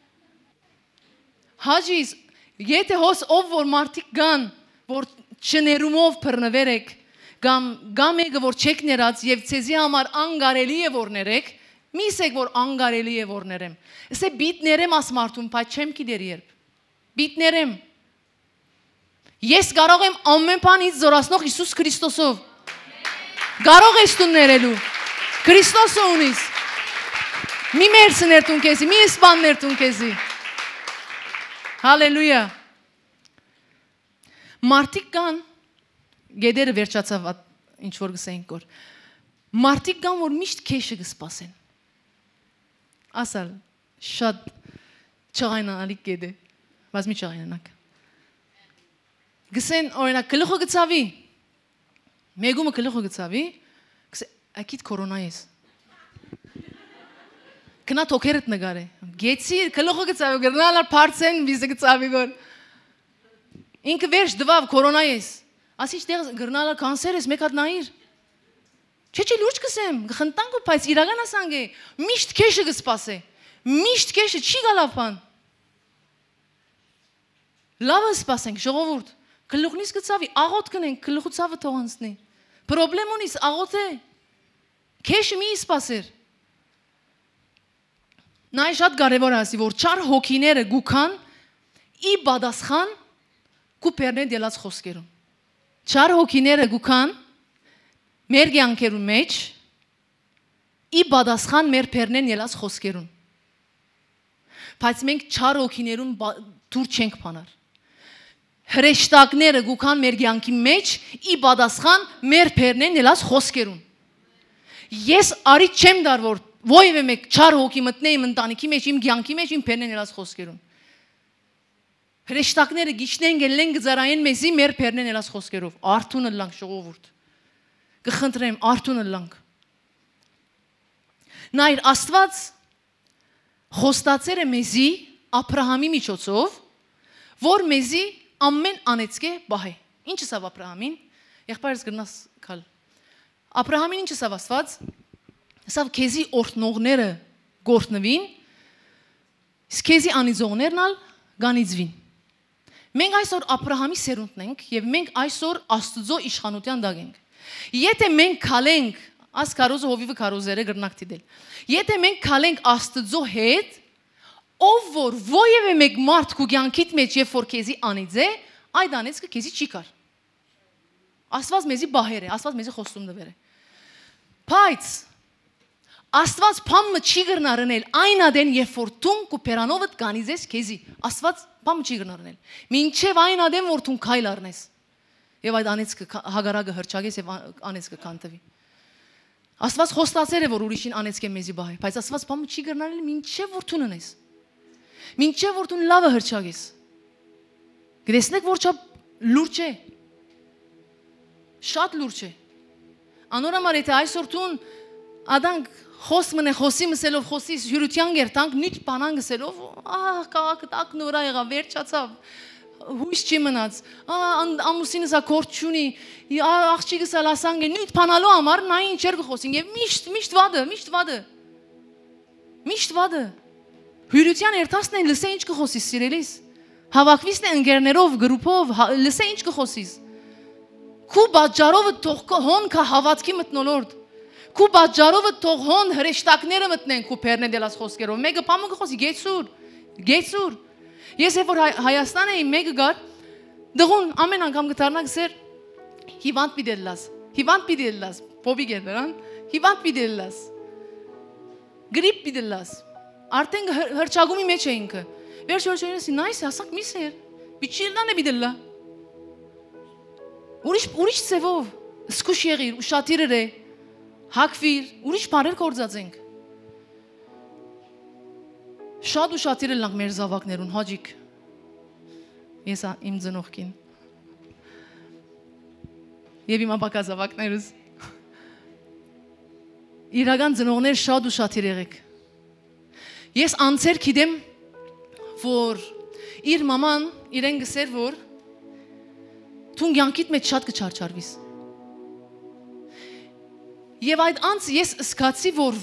Հաջիս, եթե հոս ով որ մարդիկ գան, որ չներումով բռնվեր եք Գամ եկը որ չեք ներած և ցեզի համար անգարելի է որ ներեք Միսեք որ անգարելի է որ ներեմ Ասե բիտ ներեմ աս մարդում, բայց չեմ կիդեր երբ Բիտ ներեմ Ես կարող եմ ամեն բանից զորացնող Հիսուս Քրիստոսով Կարող ես դու ներելու Քրիստոսը ունիս Մի մերցներ տուն քեզի, մի սպաններ տուն քեզի Հալելույա Մարդիկ կան Գեդերը վերջացավ ինչ որ գսենք որ Մարդիկ կան որ միշտ քեշը կսպասեն Ասալ շատ չղայնանալիք գեդե Բայց մի չղայնանակ Գսեն օրինակ գլուխը գծավի Մեգումը գլուխը գծավի Գսե ակիդ կորոնա ես Կնա թոքերդ նգար է Գեցիր գլուխը գծավի գրնալար պարցեն վիզը գծավի գոր Ինքը վերջ դվավ կորոնա ես Ասիչ դեղ գրնալար կանսեր ես մեկ հատ նայիր Չէ լուրջ կսեմ Գխնտանք ու պայց իրական ասանք է Միշտ կեշը գսպաս է Միշտ կեշը չի գալավ պան Լավը սպասենք ժողովուրդ Գլուխնից գծավի, աղոտ կնենք, գլուխու ցավը թողանցնի Պրոբլեմ ունիս, աղոտ է Քեշը մի սպասեր Նայ շատ կարևոր ասի, որ չար հոգիները գուքան Ի բադասխան Կու պերնեն դելած խոսքերում Չար հոգիները գուքան Մեր կյանքերում մեջ Ի բադասխան մեր պերնեն դելած խոսքերում Բայց մենք չար հոգիներում դուր չենք պանար Հրեշտակները գուքան մեր կյանքի մեջ ի պատասխան մեր բերնեն ելած խոսքերուն Ես արի չեմ դար որ Ո՞յ մեկ չար հոգի մտնե իմ ընտանիքի մեջ, իմ կյանքի մեջ, իմ փերնեն ելած խոսքերուն։ Հրեշտակները գիչնեն գելեն գծարային մեզի մեր փերնեն ելած խոսքերով։ Արթունը լանք ժողովուրդ։ Կխնդրեմ արթունը լանք։ Նայր Աստված խոստացել է մեզի Աբրահամի միջոցով, որ մեզի ամեն անեցկե բահե։ Ինչը սավ Աբրահամին։ Եղբայրս գրնաս կալ։ Աբրահամին ինչը սավ Աստված։ Սավ քեզի օրհնողները գործնվին, իսկ քեզի անիծողներն ալ գանիծվին։ Մենք այսօր Աբրահամի սերունդն ենք եւ մենք այսօր Աստծո իշխանության դակ ենք։ Եթե մենք քալենք, աս կարոզը հովիվը կարոզերը գրնակ դիդել։ Եթե մենք քալենք Աստծո հետ, ով որ ովևէ մեկ մարդ քու կյանքիդ մեջ երբ որ քեզի անիծե, այդ անիծքը քեզի չի կար։ Աստված մեզի բահեր է, Աստված մեզի խոստում դվեր է։ Բայց Աստված փամը չի գրնարնել այն ադեն երբ որ դու քու պերանովդ կանիզես քեզի։ Աստված փամը չի գրնարնել։ Մինչև այն ադեն որ դու քայլ առնես։ Եվ այդ անիծքը հագարակը հրճագես եւ անիծքը կանտվի։ Աստված խոստացել է որ ուրիշին անիծկե մեզի բահե, բայց Աստված փամը չի գրնարնել մինչև որ դու ունես։ Մինչև որ դու լավը հրճագես։ Գտեսնեք որ չափ լուրջ է։ Շատ լուրջ է։ Անորամար եթե այսօր դու ադանք խոսմն է խոսի մսելով խոսի հյուրության գերտանք նույն բանան գսելով ահ քաղաքը տակ նորա եղավ վերջացավ հույս չի մնաց ամուսինս ա կորտ չունի աղջիկս ա լասանգ է նույն բանալու համար նա ինչեր կխոսին եւ միշտ վադը հյուրության երթասն են լսե ինչ կխոսիս սիրելիս հավաքվիսն են ընկերներով գրուպով լսե ինչ կխոսիս քու բաժարովը թող հոն կա հավատքի մտնոլորտ քու բաժարովը թող հոն հրեշտակները մտնեն քու փերնեն դելած խոսքերով մեկը փամը կխոսի գեցուր ես երբ որ Հայաստան էի մեկը գար դղուն ամեն անգամ գտարնա գսեր հիվանդ պիտելլաս փոբի գերան հիվանդ պիտելլաս գրիպ պիտելլաս արդեն հրճագումի մեջ է ինքը վերջերս նայս ասակ միսեր բիչիլնան է պիտելլա ուրիշ ծևով սկուշ եղիր ուշադիր է հակվիր, ուրիշ բաներ կործածենք։ Շատ ուշադիր ենք մեր զավակներուն, հաջիկ։ Ես իմ ծնողքին։ Եվ իմ ապակա զավակներուս։ Իրական ծնողներ շատ ուշադիր եղեք։ Ես անցեր գիտեմ, որ իր մաման իրեն գսեր, որ դու կյանքիդ մեջ շատ կչարչարվիս։ Եվ այդ անց ես սկացի, որ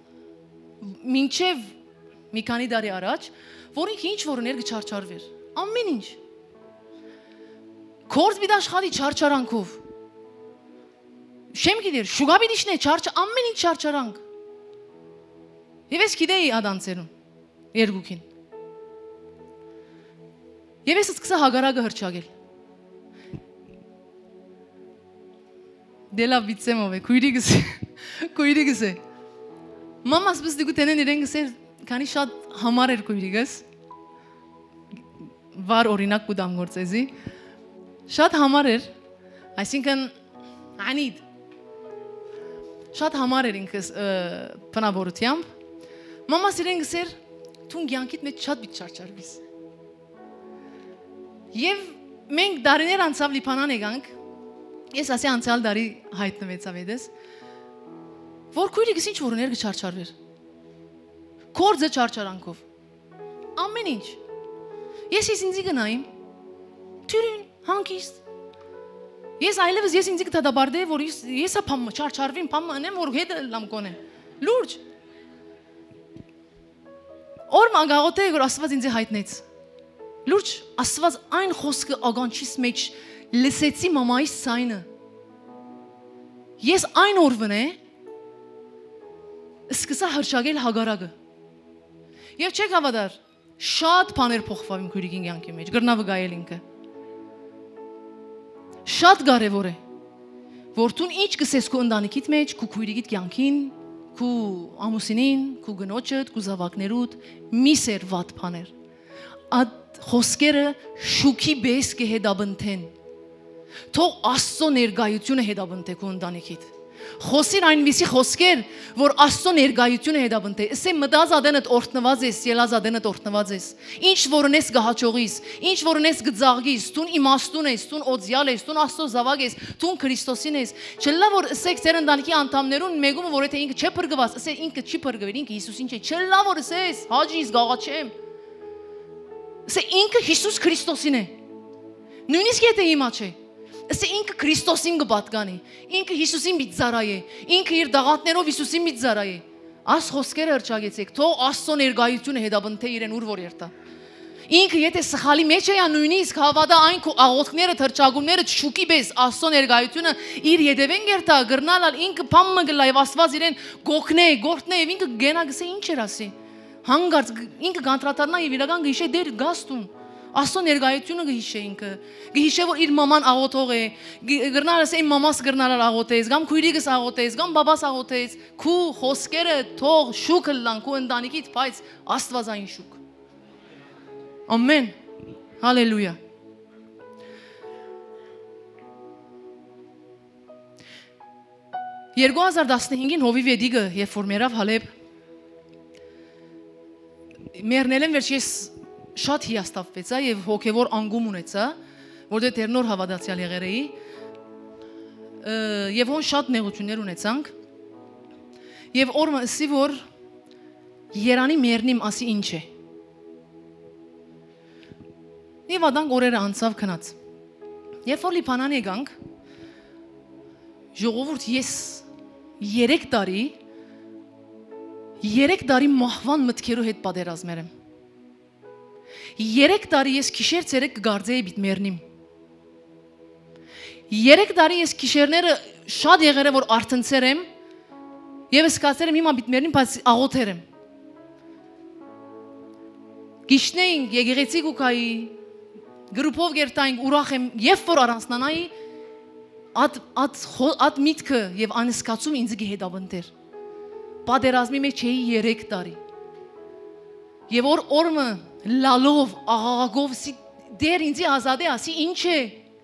մինչև մի քանի տարի առաջ, որ ինքը ինչ որ ուներ գչարչարվեր, ամեն ինչ։ Կորձ բիդ աշխատի չարչարանքով։ Շեմ գիտեր, շուգա բիդ իշն է ամեն ինչ չարչարանք։ Եվ ես գիտեի ադանցերում, երկուքին։ Եվ ես սկսա հագարակը հրճագել։ Դելա վիցեմով է, կույրիգս է։ Մամաս բս դիգու տենեն իրեն գսեր, քանի շատ համար էր կույրիգս, վար օրինակ կուդամ գործեզի, շատ համար էր, այսինքն անիդ, շատ համար էր ինքս պնավորությամբ, մամաս իրեն գսեր, թուն գյանքիտ մեջ շատ բիտ չարչարվիս։ Եվ մենք դարիներ անցավ լիպանան եգանք, ես ասի անցյալ դարի հայտնվեցավ եդես, որ կույրիգս ինչ որ ուներ գչարչարվեր, կորձը չարչարանքով, ամեն ինչ, ես ինձի գնայիմ, թյուրին, հանգիստ, ես այլևս ես ինձի կտադաբարդե, որ ես պամը չարչարվին, պամը ընեմ, որ հետը լամ կոնեմ, լուրջ, օր մագաղոտ է, որ Աստված ինձի հայտնեց, լուրջ, Աստված այն խոսքը ագանչիս մեջ լսեցի մամայիս ցայնը։ Ես այն օրվն է սկսա հրճագել հագարակը։ Եվ չեք հավատար, շատ բաներ փոխվավ իմ քույրիկին կյանքի մեջ, գրնավը գայել ինքը։ Շատ կարևոր է, որ դու ինչ կսես քո ընտանիքիդ մեջ, քո քույրիկիդ կյանքին, քո ամուսինին, քո գնոջդ, քո զավակներուդ մի սեր վատ բաներ։ Այդ խոսքերը շուքի բես կհետաբնթեն։ Թող Աստծո ներկայությունը հետաբնթե քո ընտանիքիդ։ Խոսիր այնպիսի խոսքեր, որ Աստծո ներկայությունը հետապնդի։ Ասեմ մտած ադենդ օրտնված ես, ելած ադենդ օրտնված ես։ Ինչ որոնես գահաճողիս, ինչ որոնես գծաղգիս, տուն իմաստուն ես, տուն օձյալ ես, տուն Աստծո զավակ ես, տուն Քրիստոսին ես։ Չլա որ ասեք ձեր ընտանիքի անդամներուն մեկումը որ եթե ինքը չէ փրկված, ասե ինքը չի փրկվել, ինքը Հիսուսին չէ։ Չլա որ ասես, հաջիս գաղաչեմ։ Ասե ինքը Հիսուս Քրիստոսին է։ Նույնիսկ եթե հիմա չէ։ Ասե ինքը Քրիստոսին կպատկանի, ինքը Հիսուսին բիծարայ է, ինքը իր դաղատներով Հիսուսին բիծարայ է։ Աս խոսքերը հրճագեցեք, թող Աստծո ներկայությունը հետապնդե իրեն ուր որ երթա։ Ինքը եթե սխալի մեջ է նույնիսկ հավատա այն քո աղոթքները, թրջագումները շուկի պես Աստծո ներկայությունը իր յետևեն երթա, գրնալ ինքը փամը գլայվ Աստված իրեն գոքնե, գործնե եւ ինքը գենա գսե ինչ էր ասի։ Հանգարց ինքը կանտրատարնա եւ իրական գիշե դեր գաստուն։ Աստծո ներկայությունը գհիշե ինքը։ Գհիշե որ իր մաման աղոթող է, գրնալ ասե իմ մամաս գրնալ աղոթես, կամ քույրիկս աղոթես, կամ բաբաս աղոթես, քու խոսքերը թող շուկը լան քու ընտանիքից, բայց Աստվածային շուկ։ Ամեն։ Հալելույա։ Երկու 2015-ին հովիվ եդիգը, երբ որ մերավ Հալեբ, մերնել եմ վերջ ես շատ հիաստավվեցա եւ հոգեվոր անգում ունեցա, որտեղ դեռ նոր հավատացյալ եղեր էի, եւ հոն շատ նեղություններ ունեցանք, եւ օրը ասի որ Երանի մերնիմ ասի ինչ է։ Եվ ադանք օրերը անցավ քնած։ Երբ որ Լիբանան եկանք, ժողովուրդ ես 3 տարի մահվան մտքերու հետ պատերազմեր եմ։ 3 տարի ես քիշեր ցերեկ գարձեի բիտ մերնիմ։ 3 տարի ես քիշերները շատ եղեր է որ արտնցեր եմ եւ սկացել եմ հիմա բիտ մերնիմ բայց աղոթեր եմ։ Գիշնեին եկեղեցի գուկայի գրուպով գերտային ուրախ եմ երբ որ առանցնանայի ատ միտքը եւ անսկացում ինձ գեհետաբնդեր։ Պատերազմի մեջ էի 3 տարի։ Եվ օրը լալով, աղաղագով, դեր ինձի ազատ է, ասի ինչ է,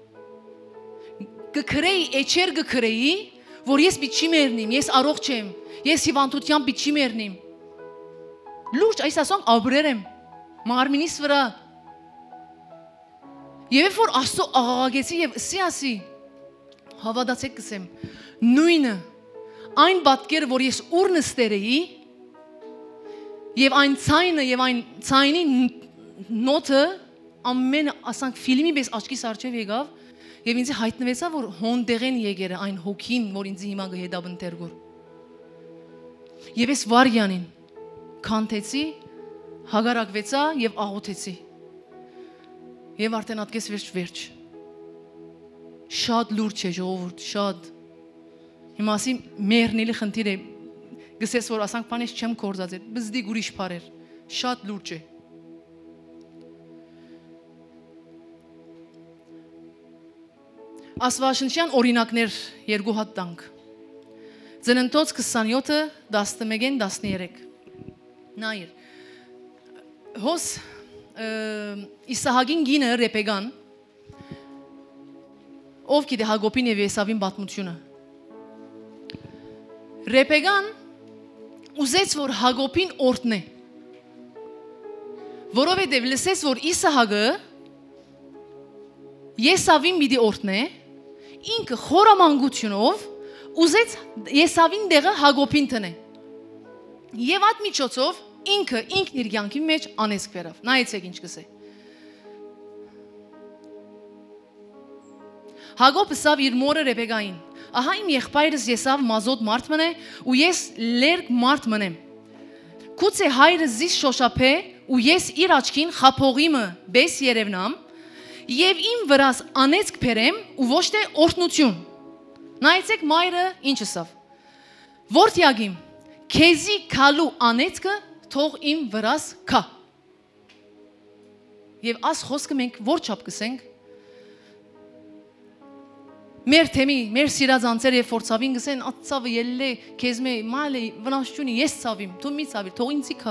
գքրեի, էչեր գքրեի, որ ես բիտ չի մերնիմ, ես առողջ եմ, ես հիվանդության բիտ չի մերնիմ, լուրջ, այս ասոնք աբրեր եմ, մարմինիս վրա, և որ աստո աղաղագեցի և ասի, հավատացեք կսեմ, նույնը, այն բատկերը, որ ես ուր նստեր էի, Եվ այն ցայնը եւ այն ցայնի նոթը ամեն ասանք ֆիլմի պես աչքիս արջև եկավ եւ ինձ հայտնվեցա որ հոնդեղեն եկերը այն հոգին որ ինձ հիմա գեհդաբնտեր գոր եւ ես վարյանին քանթեցի հագարակվեցա եւ աղոթեցի եւ արդեն ատկես վերջ շատ լուրջ է ժողովուրդ շատ հիմա ասի մերնիլի խնդիր է Գսես որ ասանք բանես չեմ կորզածել, բզդի գուրիշ պարեր, շատ լուրջ է։ Աստվածաշնչյան օրինակներ երկու հատ տանք։ Ծննդոց 27-ը 11-ին 13։ Նայր։ Հոս Իսահակին գինը Ռեբեկան ով գիտե Հակոբին եւ Էսավին պատմությունը։ Ռեբեկան ուզեց որ Հակոբին օրտնե որովհետև լսեց որ Իսահակը Եսավին պիտի օրտնե ինքը խորամանկությունով ուզեց Եսավին դեղը Հակոբին տնե եւ այդ միջոցով ինքն իր կյանքի մեջ անեսք վերավ նայեցեք ինչ կսե Հակոբը սավ իր մորը Ռեբեկային Ահա իմ եղբայրս Եսավ մազոտ մարդ մնե ու ես լերկ մարդ մնեմ Կուց է հայրս զիս շոշապե ու ես իր աչքին խափողիմը բես երևնամ եւ իմ վրաս անեցք փերեմ ու ոչ թե օրհնություն Նայեցեք մայրը ինչ ասավ Որդյագիմ քեզի քալու անեցքը թող իմ վրաս քա Եվ աս խոսքը մենք որ չափ կսենք Մեր թեմի, մեր սիրած անձեր և որ ցավին գսեն, at ցավը ելել է, քեզ մե մալ է, վնասություն ես ցավիմ, դու մի ցավիր, թող ինձի քա։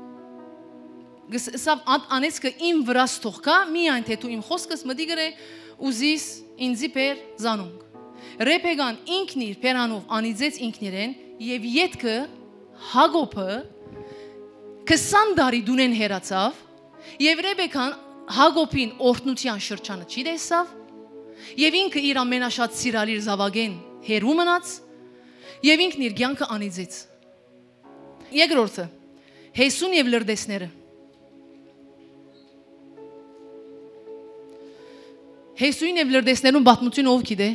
Գսավ անեցքը իմ վրաս թող կա, միայն թե դու իմ խոսքս մտի գրե, ուզիս ինձի պեր զանունք։ Ռեփեգան ինքն իր պերանով անիծեց ինքնիրեն եւ ետքը Հակոբը 20 տարի դունեն հերացավ եւ Ռեբեկան Հակոբին օրհնության շրջանը չի տեսավ եւ ինքը իր ամենաշատ սիրալիր զավակեն հերու մնաց եւ ինքն իր կյանքը անիծեց։ Երկրորդը Հեսուն եւ լրդեսները։ Հեսուին եւ լրդեսներուն պատմությունը ով գիտե։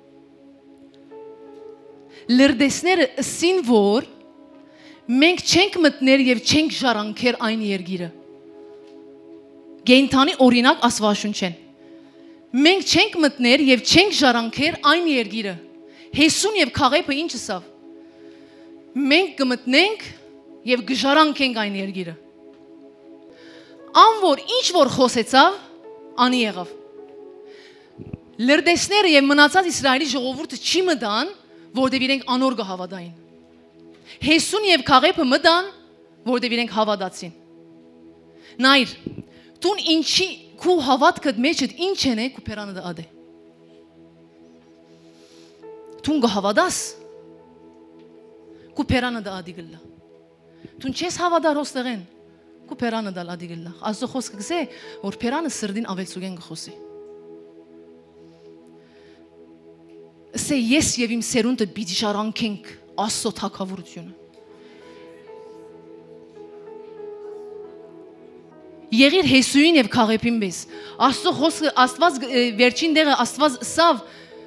Լրդեսները ասին որ մենք չենք մտներ եւ չենք ժառանգեր այն երգիրը։ Գենթանի օրինակ Աստվածաշունչեն։ Մենք չենք մտներ եւ չենք ժառանգեր այն երգիրը։ Հեսուն եւ Քաղեբը ինչ ասավ։ Մենք կմտնենք եւ կժառանգենք այն երգիրը։ Անոր ինչ որ խոսեցավ, անի եղավ։ Լրդեսները եւ մնացած Իսրայելի ժողովուրդը չի մտան, որտեղ իրենք անոր կհավատային։ Հեսուն եւ Քաղեբը մտան, որտեղ իրենք հավատացին։ Նայր, դու ինչի քու հավատքդ մեջդ ինչ են է քու պերանը դա ադե։ Դու կհավատաս քու պերանը դա ադի գլա։ Դու չես հավատար ոստեղեն քու պերանը դա ադի գլա։ Աստծո խոսքը գսե որ պերանը սրդին ավելցուգեն գխոսի։ Սե ես եւ իմ սերունդը պիտի ժառանգենք Աստծո թագավորությունը։ Եղիր Հեսուին եւ Քաղեբին պես։ Աստծո խոսքը Աստված վերջին դեղը Աստված սավ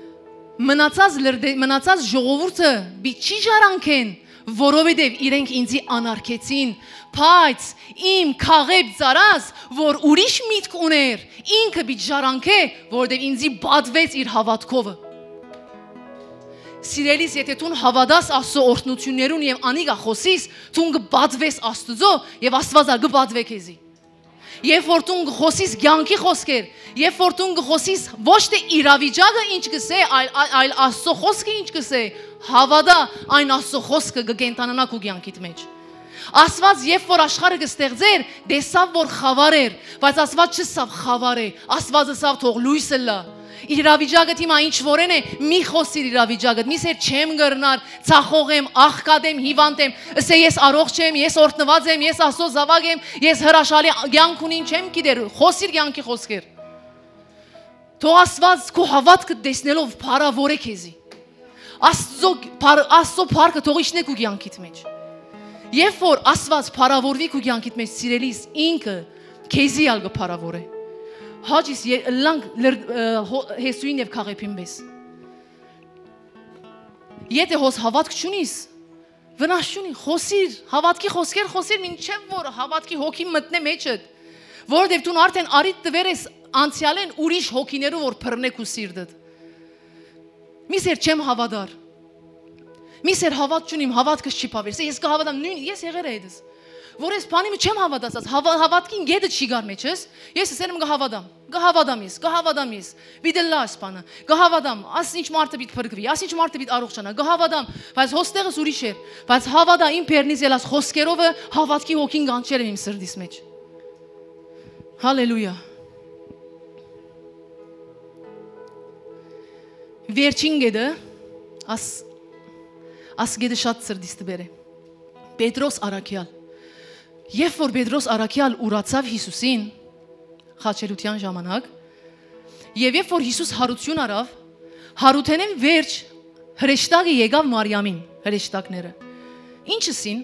մնացած ժողովուրդը պիտի ժառանգեն, որովհետեւ իրենք ինձի անարգեցին, բայց իմ Քաղեբ ծարած, որ ուրիշ միտք ուներ, ինքը պիտի ժառանգե, որովհետեւ ինձի բադվեց իր հավատքովը։ Սիրելիս, եթե դու հավատաս Աստծո օրհնություններուն եւ անիգա խոսիս, դու կբադվես Աստծո եւ Աստվածը կբադվե քեզի։ Երբ որ դու խոսիս ցանկի խոսքեր, երբ որ դու խոսիս ոչ թե իրավիճակը ինչ կսե, այլ Աստծո խոսքը ինչ կսե, հավատա այն Աստծո խոսքը կգենտանանա քո ցանկիդ մեջ։ Աստված երբ որ աշխարհը կստեղծեր, դեսավ որ խավար էր, բայց Աստված չսավ խավար է, Աստվածը սավ թող լույսը լա։ Իրավիճակը թիմա ինչ որեն է, մի խոսիր իրավիճակը, մի սեր չեմ գրնար, ցախող եմ, աղքատ եմ, հիվանդ եմ, ասե ես առողջ եմ, ես օրհնված եմ, ես Աստծո զավակ եմ, ես հրաշալի կյանք ունեմ, չեմ գիտեր, խոսիր կյանքի խոսքեր։ Թող Աստված քո հավատքը տեսնելով փառավորե քեզի։ Աստծո փառքը թող իջնե քո կյանքիդ մեջ։ Երբ որ Աստված փառավորվի քո կյանքիդ մեջ, սիրելիս, ինքը քեզի ալ կփառավորե։ Հաջիս լանք Հեսուին եւ Քաղեբին պես։ Եթե հոս հավատք չունիս, վնաս չունի, խոսիր, հավատքի խոսքեր խոսիր, մինչև որ հավատքի հոգի մտնե մեջդ, որովհետեւ դու արդեն արիդ տվեր ես անցյալեն ուրիշ հոգիներով որ բռնեք ու սիրտդ։ Միսեր չեմ հավատար։ Միսեր հավատ չունիմ, հավատքս չի փավեր։ Ես կհավատամ նույն, ես եղել եմ այդպես։ Որ ես բանի չեմ հավատացած, հավատքին գեդը չի գար մեջս, ես ասեմ կհավատամ ես, վիդելլաս բանը, կհավատամ, աս ինչ մարդը պիտի փրկվի, աս ինչ մարդը պիտի առողջանա, կհավատամ, բայց հոստեղս ուրիշ էր, բայց հավատա իմ պերնից ելած խոսքերովը հավատքի հոգին գանչել եմ իմ սրտիս մեջ։ Հալելույա։ Վերջին գեդը, աս գեդը շատ սրտիս տբեր է, Պետրոս Արաքյալ։ Երբ որ Պետրոս Արաքյալ ուրացավ Հիսուսին խաչելության ժամանակ, եւ երբ որ Հիսուս հարություն արավ, հարութենեն վերջ հրեշտակը եկավ Մարիամին, հրեշտակները։ Ինչ ասին։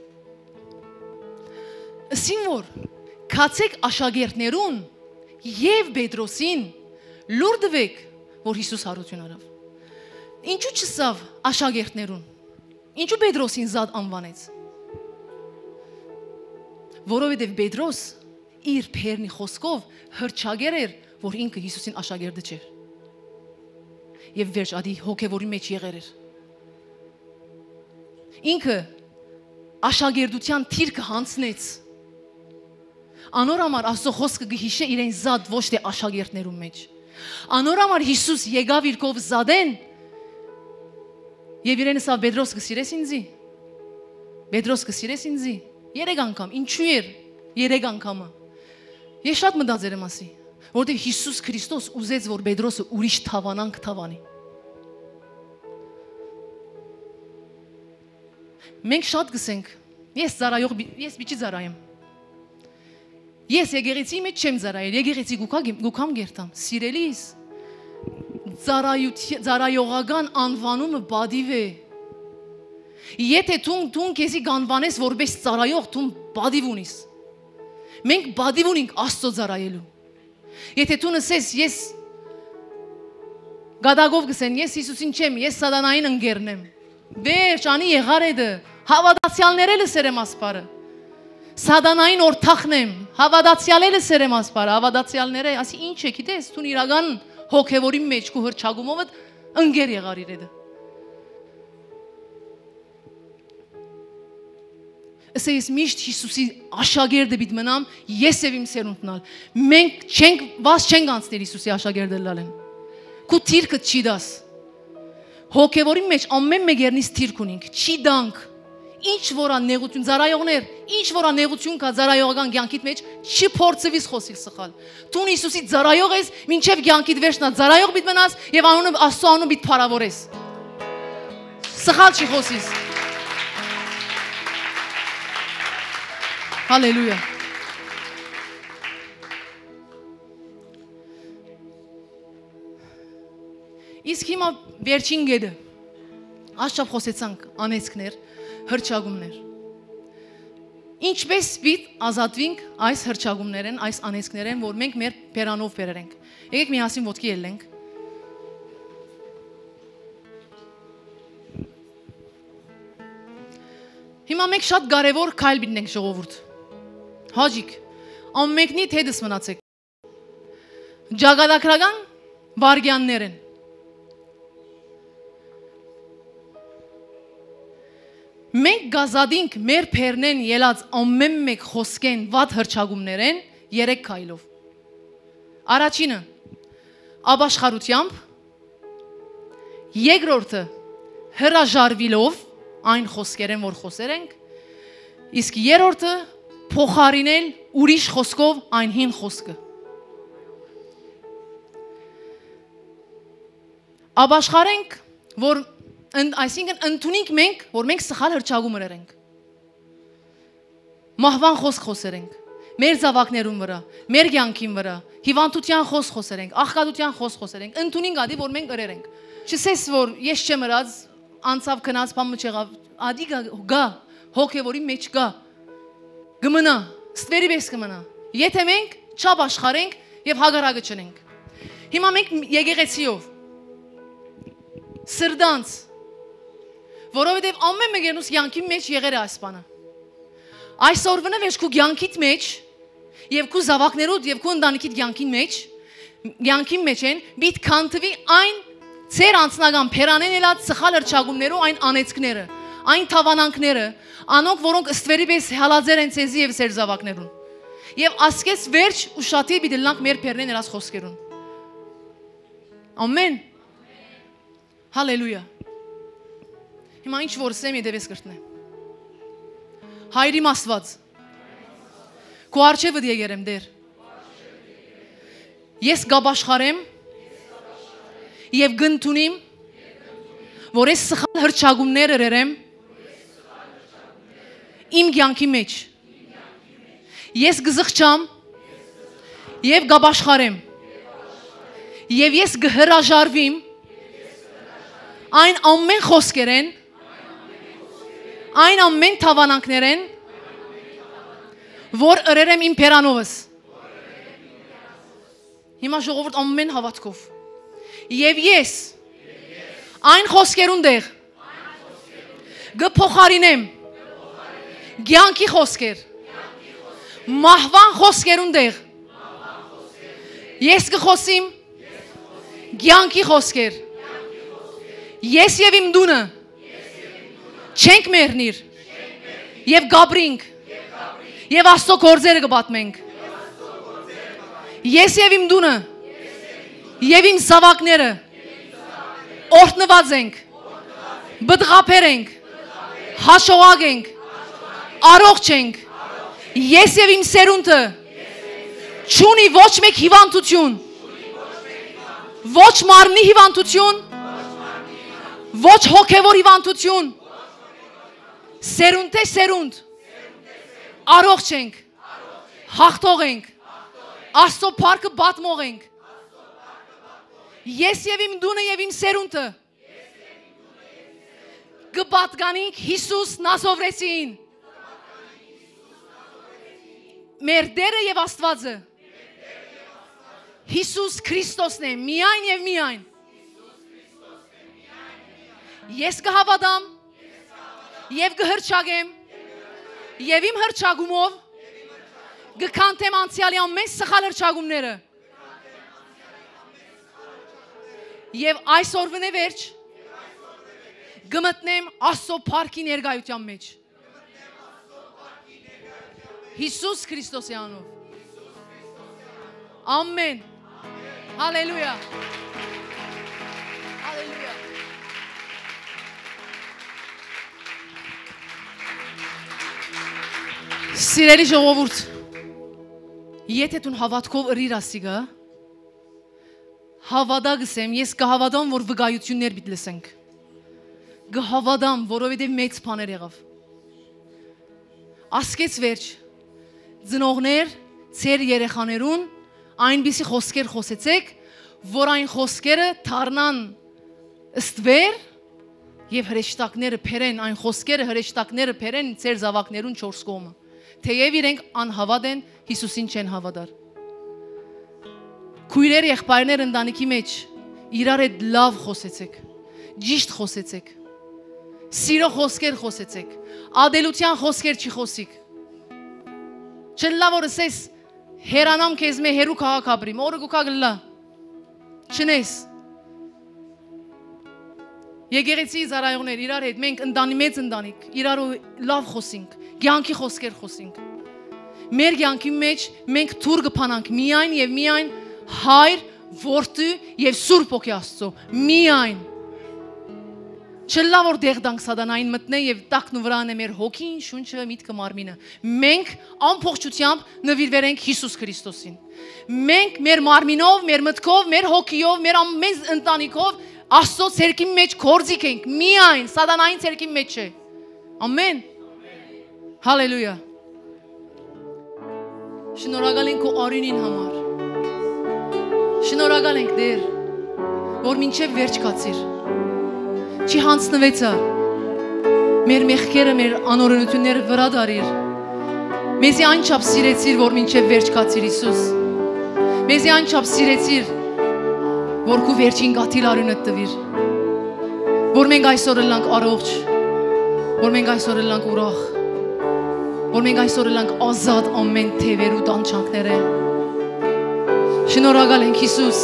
Ասին որ քացեք աշակերտներուն եւ Պետրոսին լուր դվեք, որ Հիսուս հարություն արավ։ Ինչու չսավ աշակերտներուն։ Ինչու Պետրոսին զատ անվանեց։ Որովհետև Պետրոս իր փերնի խոսքով հրճագեր էր, որ ինքը Հիսուսին աշակերտը չէր։ Եվ վերջ ադի հոգևորի մեջ եղեր էր։ Ինքը աշակերտության թիրքը հանցնեց։ Անոր համար Աստծո խոսքը գհիշե իրեն զատ ոչ թե աշակերտներում մեջ։ Անոր համար Հիսուս եկավ իր կով զադեն եւ իրեն ասավ Պետրոս կսիրես ինձի։ Պետրոս կսիրես ինձի։ 3 անգամ, ինչու էր 3 անգամը։ Ես շատ մտածել եմ ասի, Որտեղ Հիսուս Քրիստոս ուզեց, որ Պետրոսը ուրիշ թավանանք թավանի։ Մենք շատ գսենք, ես biçi zarayım. Ես եկեղեցի մեջ չեմ ծարայել, եկեղեցի գուքամ գերտամ, սիրելիս, ծարայողական անվանումը բադիվ է, եթե տուն կեզի գանվանես որպես ծարայող, տուն բադիվ ունիս, մենք բադիվ ունենք Աստծո ծարայելու, եթե տուն ասես, ես գադագով գսեն, ես Հիսուսին չեմ, ես սատանային ընկերն եմ, վերջ, անի եղար էդը, հավատացյալները սերեմ ասպարը, Սատանային օրթախն եմ, հավատացյալները սերեմ ասպարը, հավատացյալները, ասի ինչ է, գիտես, տուն իրական հոգևորի մեջ կու հրճագումով ընկեր եղար իրեդը։ Ասա ես միշտ Հիսուսի աշակերտը բիտ մնամ, ես եմ իմ սերունդնալ, մենք վազ չենք անցնել Հիսուսի աշակերտը լալեն, կու թիրքը չի դաս, հոգևորի մեջ ամեն մեկերնից թիրք ունինք, չի դանք, ինչ որա նեղություն, ծարայողներ, ինչ որա նեղություն կա ծարայողական կյանքիդ մեջ, չի փորձվիս խոսիլ սխալ։ Տուն Հիսուսի ծարայող ես, մինչև կյանքիդ վերջնա ծարայող բիտ մնաս եւ անունը Աստծո անունը բիտ փառավորես։ Սխալ չի խոսիս։ Հալելույա։ Իսկ հիմա վերջին գեդը։ Աշխապ խոսեցանք անեցքներ, հրճագումներ։ Ինչպես պիտի ազատվենք այս հրճագումներեն, այս անեցքներեն, որ մենք մեր բերանով բերենք։ Եկեք միասին ոտքի ելնենք։ Հիմա մենք շատ կարևոր քայլ բինենք ժողովուրդ։ Հաջիկ, ամենքնի հետս մնացեք։ Ճակատագրական վարգյաններ են։ Մենք գազադինք մեր փերնեն ելած ամեն մեկ խոսքեն վատ հրճագումներեն 3 քայլով։ Առաջինը աբաշխարությամբ, երկրորդը հրաժարվելով այն խոսքերեն, որ խոսեր ենք, իսկ երրորդը փոխարինել ուրիշ խոսքով այն հին խոսքը։ Աբաշխարենք, որ այսինքն ընդունենք մենք, որ մենք սխալ հրճագում երենք։ Մահվան խոսք խոսերենք, մեր զավակներուն վրա, մեր կյանքին վրա, հիվանդության խոսք խոսերենք, աղքատության խոսք խոսերենք, ընդունենք ադի, որ մենք երենք։ Չսես, որ ես չեմ ըրած, անցավ քնած բամը չեղավ, ադի գա, հոգևորի մեջ գա, գմնա, ստվերի պես գմնա, եթե մենք չապ աշխարենք և հագարագը չնենք։ Հիմա մենք եկեղեցիով, սրդանց, որովհետև ամեն մեկերնուս յանքի մեջ եղեր է այս բանը։ Այս օրվնը վեջ քու յանքիդ մեջ և քու զավակներուդ և քու ընտանիքիդ յանքի մեջ են բիտ կանթվի այն ծեր անցնական պերանեն ելած սխալ հրճագումներու այն անեցքները, այն թավանանքները, անոնք, որոնք ստվերի պես հալաձեր են ծեզի և սեր զավակներուն։ Եվ ասկես վերջ ուշատի բիդլնանք մեր պերնեն ելած խոսքերուն։ Ամեն։ Հալելույա։ Հիմա ինչ որ սեմ ետևես կրտնե։ Հայրիմ Աստված, քո արջևդ եկերեմ դեր։ Ես գաբաշխարեմ և գնդունիմ, որ ես սխալ հրճագումներ երեմ իմ կյանքի մեջ։ Ես գզղջամ և գաբաշխարեմ և ես գհրաժարվիմ այն ամեն խոսքերեն, այն ամեն թավանանքներեն, որ ըրերեմ իմ պերանովս։ Հիմա ժողովուրդ ամեն հավատքով։ Եվ ես այն խոսքերուն դեղ գփոխարինեմ կյանքի խոսքեր, մահվան խոսքերուն դեղ ես գխոսիմ կյանքի խոսքեր, ես և իմ դունը չենք մերնիր և գաբրինք և Աստծո գործերը կբատմենք։ Ես և իմ դունը և իմ զավակները օրհնված ենք, բդղապեր ենք, հաշողակ ենք, առողջ ենք։ Ես և իմ սերունդը Չունի ոչ մեկ հիվանդություն։ Ոչ մարմնի հիվանդություն, ոչ հոգևոր հիվանդություն։ Սերունդ է սերունդ։ Առողջ ենք։ Հաղթող ենք։ Աստծո փառքը պատմող ենք։ Ես եւ իմ դունը եւ իմ սերունդը կպատկանենք Հիսուս Նազովրեցին։ Մեր Տերը եւ Աստվածը Հիսուս Քրիստոսն է, միայն եւ միայն։ Ես կհավատամ եւ կհրճագեմ եւ իմ հրճագումով կքանթեմ անցյալի ամեն սխալ հրճագումները։ Եվ այսօրվնե վերջ գմտնեմ Աստծո փառքի ներկայության մեջ։ Հիսուս Քրիստոսի անունով։ Ամեն։ Հալելույա։ Հալելույա։ Սիրելի ժողովուրդ, եթե դու հավատքով ըրիր ասիգա, հավատա գսեմ, ես կհավատամ, որ վկայություններ պիտի լսենք։ Կհավատամ, որովհետև մեծ բաներ եղավ։ Ասկեց վերջ, ծնողներ, ձեր երեխաներուն այնպիսի խոսքեր խոսեցեք, որ այն խոսքերը դառնան ըստվեր եւ հրեշտակները փերեն, այն խոսքերը հրեշտակները փերեն ձեր զավակներուն 4 կողմը։ Թեև իրենք անհավատ են, Հիսուսին չեն հավատար։ Քույրեր եղբայրներ ընտանիքի մեջ իրար հետ լավ խոսեցեք, ճիշտ խոսեցեք, սիրո խոսքեր խոսեցեք, ադելության խոսքեր չի խոսիկ։ Չլա որ ասես հերանամ քեզ մե հերու քաղաք ապրիմ, օրը գուկա գլա։ Չնես։ Եկեղեցի զարայողներ իրար հետ մենք մեծ ընտանիք, իրարու լավ խոսենք, կյանքի խոսքեր խոսենք։ Մեր կյանքի մեջ մենք թուր կփանանք միայն եւ միայն Հայր, Որդու եւ Սուրբ Հոգի Աստծո, միայն։ Չլա որ դեղդանք սատանային մտնե եւ տակն ու վրան է մեր հոգին, շունչը, միտքը, մարմինը։ Մենք ամփոխությամբ նվիրվենք Հիսուս Քրիստոսին։ Մենք մեր մարմինով, մեր մտքով, մեր հոգիով, մեր ամեն ընտանիքով Աստծո ցերկի մեջ կորձիկ ենք, միայն սատանային ցերկի մեջ չէ։ Ամեն։ Հալելույա։ Շնորհակալ ենք քո արյունին համար։ Շնորհակալ ենք Տեր, որ մինչև վերջ կացիր։ Չի հանցնվեցա։ Մեր մեղքերը, մեր անօրենությունները վրա դարիր։ Մեզի այնչափ սիրեցիր, որ մինչև վերջ կացիր Հիսուս։ Մեզի այնչափ սիրեցիր, որ քու վերջին գաթիլ արյունը տվիր։ Որ մենք այսօր լանք առողջ, որ մենք այսօր լանք ուրախ, որ մենք այսօր լանք ազատ ամեն թևերու տանջանքները։ Շնորհակալ ենք Հիսուս։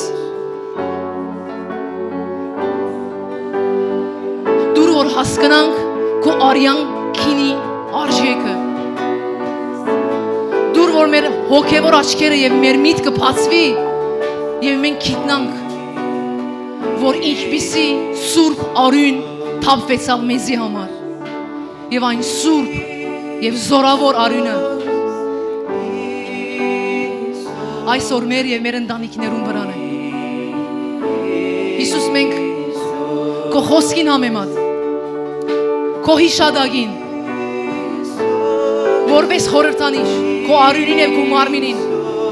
Դուր որ հասկանանք քո արյանքինի արժեքը։ Դուր որ մեր հոգևոր աչքերը եւ մեր միտքը բացվի եւ մենք գիտնանք, որ ինչպիսի սուրբ արյուն թափվեցավ մեզի համար եւ այն սուրբ եւ զորավոր արյունը այսօր մեր եւ մեր ընտանիքներուն վրան է։ Հիսուս մենք քո խոսքին համեմատ, քո հիշադակին, որպես խորհրդանիշ, քո արյունին եւ քո մարմինին,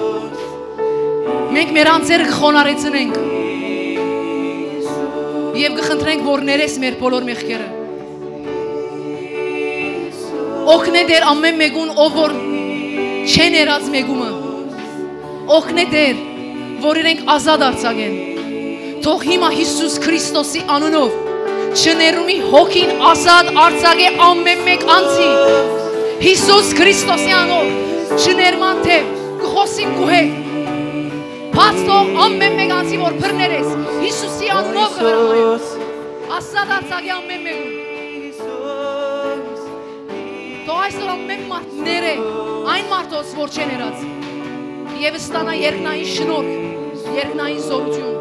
մենք մեր անձերը կխոնարեցնենք եւ կխնդրենք, որ ներես մեր բոլոր մեղքերը։ Օգնե Տեր ամեն մեկուն, ով որ չեն երած մեկումը, օգնե Տեր, որ իրենք ազատ արձակեն։ Թող հիմա Հիսուս Քրիստոսի անունով չներումի հոգին ազատ արձակե ամեն մեկ անձի։ Հիսուս Քրիստոսի անունով չներման թե կխոսին քո հետ։ Բաց թող ամեն մեկ անձի որ բռներես Հիսուսի անունով կհրամայես։ Ազատ արձակե ամեն մեկուն։ Թող այսօր ամեն մարդ ները այն մարդոց որ չեն երած եւ ստանա երկնային շնորհք, երկնային զորություն։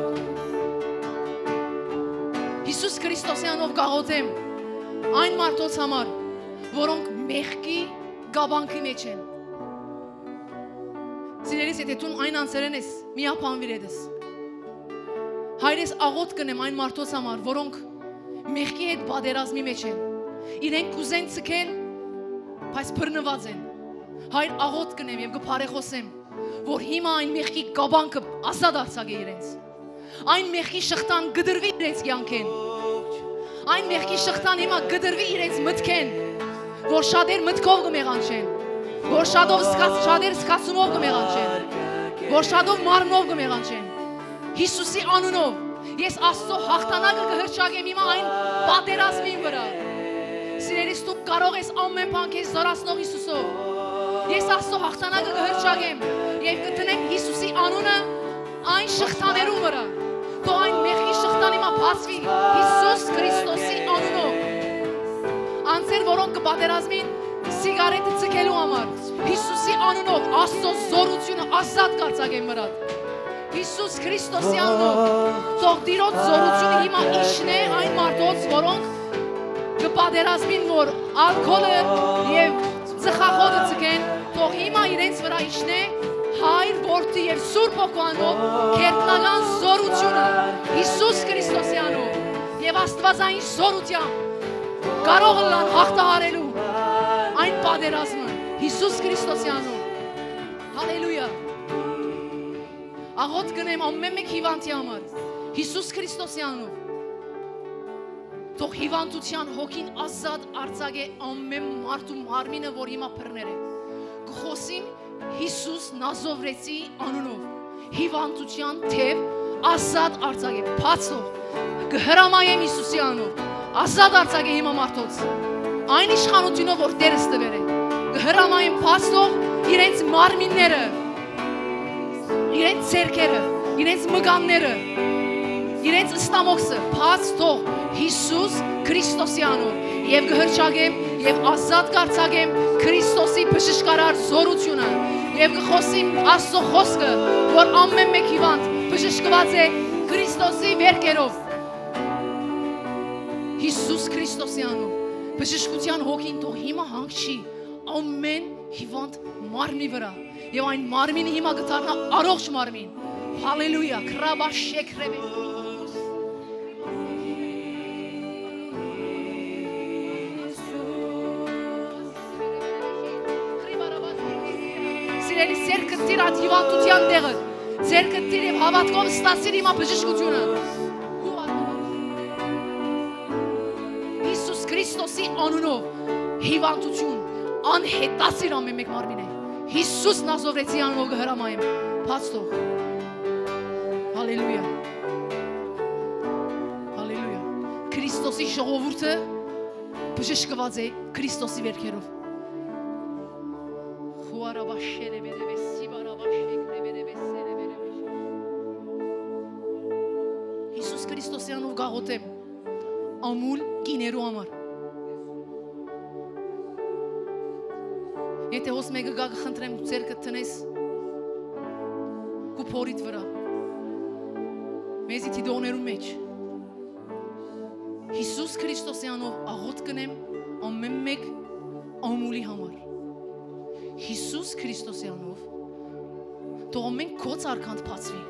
Հիսուս Քրիստոսի անունով գաղութեմ այն մարդոց համար, որոնք մեղքի գաբանքի մեջ են։ Սիրելիս, եթե դու այն անցերեն ես, միապանվիր ես։ Հայրես աղոտ կնեմ այն մարդոց համար, որոնք մեղքի հետ բادرազմի մեջ են։ Իրենք կուզեն ցկել, բայց բռնված են։ Հայր աղոտ կնեմ եւ կփարեխոսեմ, որ հիմա այն մեղքի կաբանքը ազատ արձակե իրենց։ Այն մեղքի շղթան գդրվի իրենց կյանքեն։ Այն մեղքի շղթան հիմա գդրվի իրենց մտքեն, որ շատեր մտքով կմեղանչեն, որ շատեր սկացումով կմեղանչեն, որ շատով մարմնով կմեղանչեն։ Հիսուսի անունով ես Աստծո հաղթանակը կհրճակեմ հիմա այն պատերազմին վրա։ Սիրելիս, դու կարող ես ամեն բան քեզ զորացնող Հիսուսով։ Ես Աստծո հաղթանակը կհրճակեմ եւ կդնեմ Հիսուսի անունը այն շղթաներու վրա։ Թող այն մեղքի շղթան հիմա բացվի Հիսուս Քրիստոսի անունով։ Անձեր, որոնք կպատերազմին սիգարետը ցկելու համար, Հիսուսի անունով Աստծո զորությունը ազատ կարձակեմ վրադ։ Հիսուս Քրիստոսի անունով թող Տիրոջ զորությունը հիմա իջնե այն մարդոց, որոնք կպատերազմին, որ ալկոհոլը եւ ծխախոտը ցկեն, թող հիմա իրենց վրա իջնե Հայր, Որդի եւ Սուրբ Հոգու քերտնական զորությունը Հիսուս Քրիստոսի անունով եւ Աստվածային զորությամբ կարող են հաղթահարելու այն պատերազմը Հիսուս Քրիստոսի անունով։ Հալելույա։ Աղոտ կնեմ ամեն մեկ հիվանդի համար Հիսուս Քրիստոսի անունով։ Թող հիվանդության հոգին ազատ արձակե ամեն մարդու մարմինը, որ հիմա բռներ է։ Կխոսիմ Հիսուս Նազովրեցի անունով հիվանդության թև ազատ արձակե, բացող կհրամայեմ Հիսուսի անունով ազատ արձակե հիմա մարդոց այն իշխանությունով, որ Տերս տվել է, կհրամայեմ բացող իրենց մարմինները, իրենց ցերկերը, իրենց մգանները, իրենց ստամոքսը բաց թող Հիսուս Քրիստոսի անունով եւ կհրճակեմ եւ ազատ կարձակեմ Քրիստոսի բժշկարար զորությունը եւ կխոսիմ Աստծո խոսքը, որ ամեն մեկ հիվանդ բժշկված է Քրիստոսի վերքերով։ Հիսուս Քրիստոսի անունով բժշկության հոգին թող հիմա հանգչի ամեն հիվանդ մարմնի վրա եւ այն մարմինը հիմա կդառնա առողջ մարմին։ Հալելույա, քրաբաշեքրեբե Ձերքը տիր այդ հիվանդության տեղը, ձերքը տիր և հավատքով ստացիր հիմա բժշկությունը։ Հիսուս Քրիստոսի անունով հիվանդություն անհետացիր ամեն մեկ մարմին է։ Հիսուս Նազովրեցի անունով կհրամայեմ, բաց թող։ Հալելույա։ Հալելույա։ Քրիստոսի ժողովուրդը բժշկված է Քրիստոսի վերքերով։ Հիսուս Քրիստոսի անունով գաղութեմ ամուլ կիներու համար։ Եթե հոս մեկը գա կխնդրեմ ձերքը տնես կու փորիդ վրա մեզի թիդողներու մեջ Հիսուս Քրիստոսի անունով աղոտ կնեմ ամեն մեկ ամուլի համար Հիսուս Քրիստոսի անունով թող ամեն քոծ արքանդ բացվի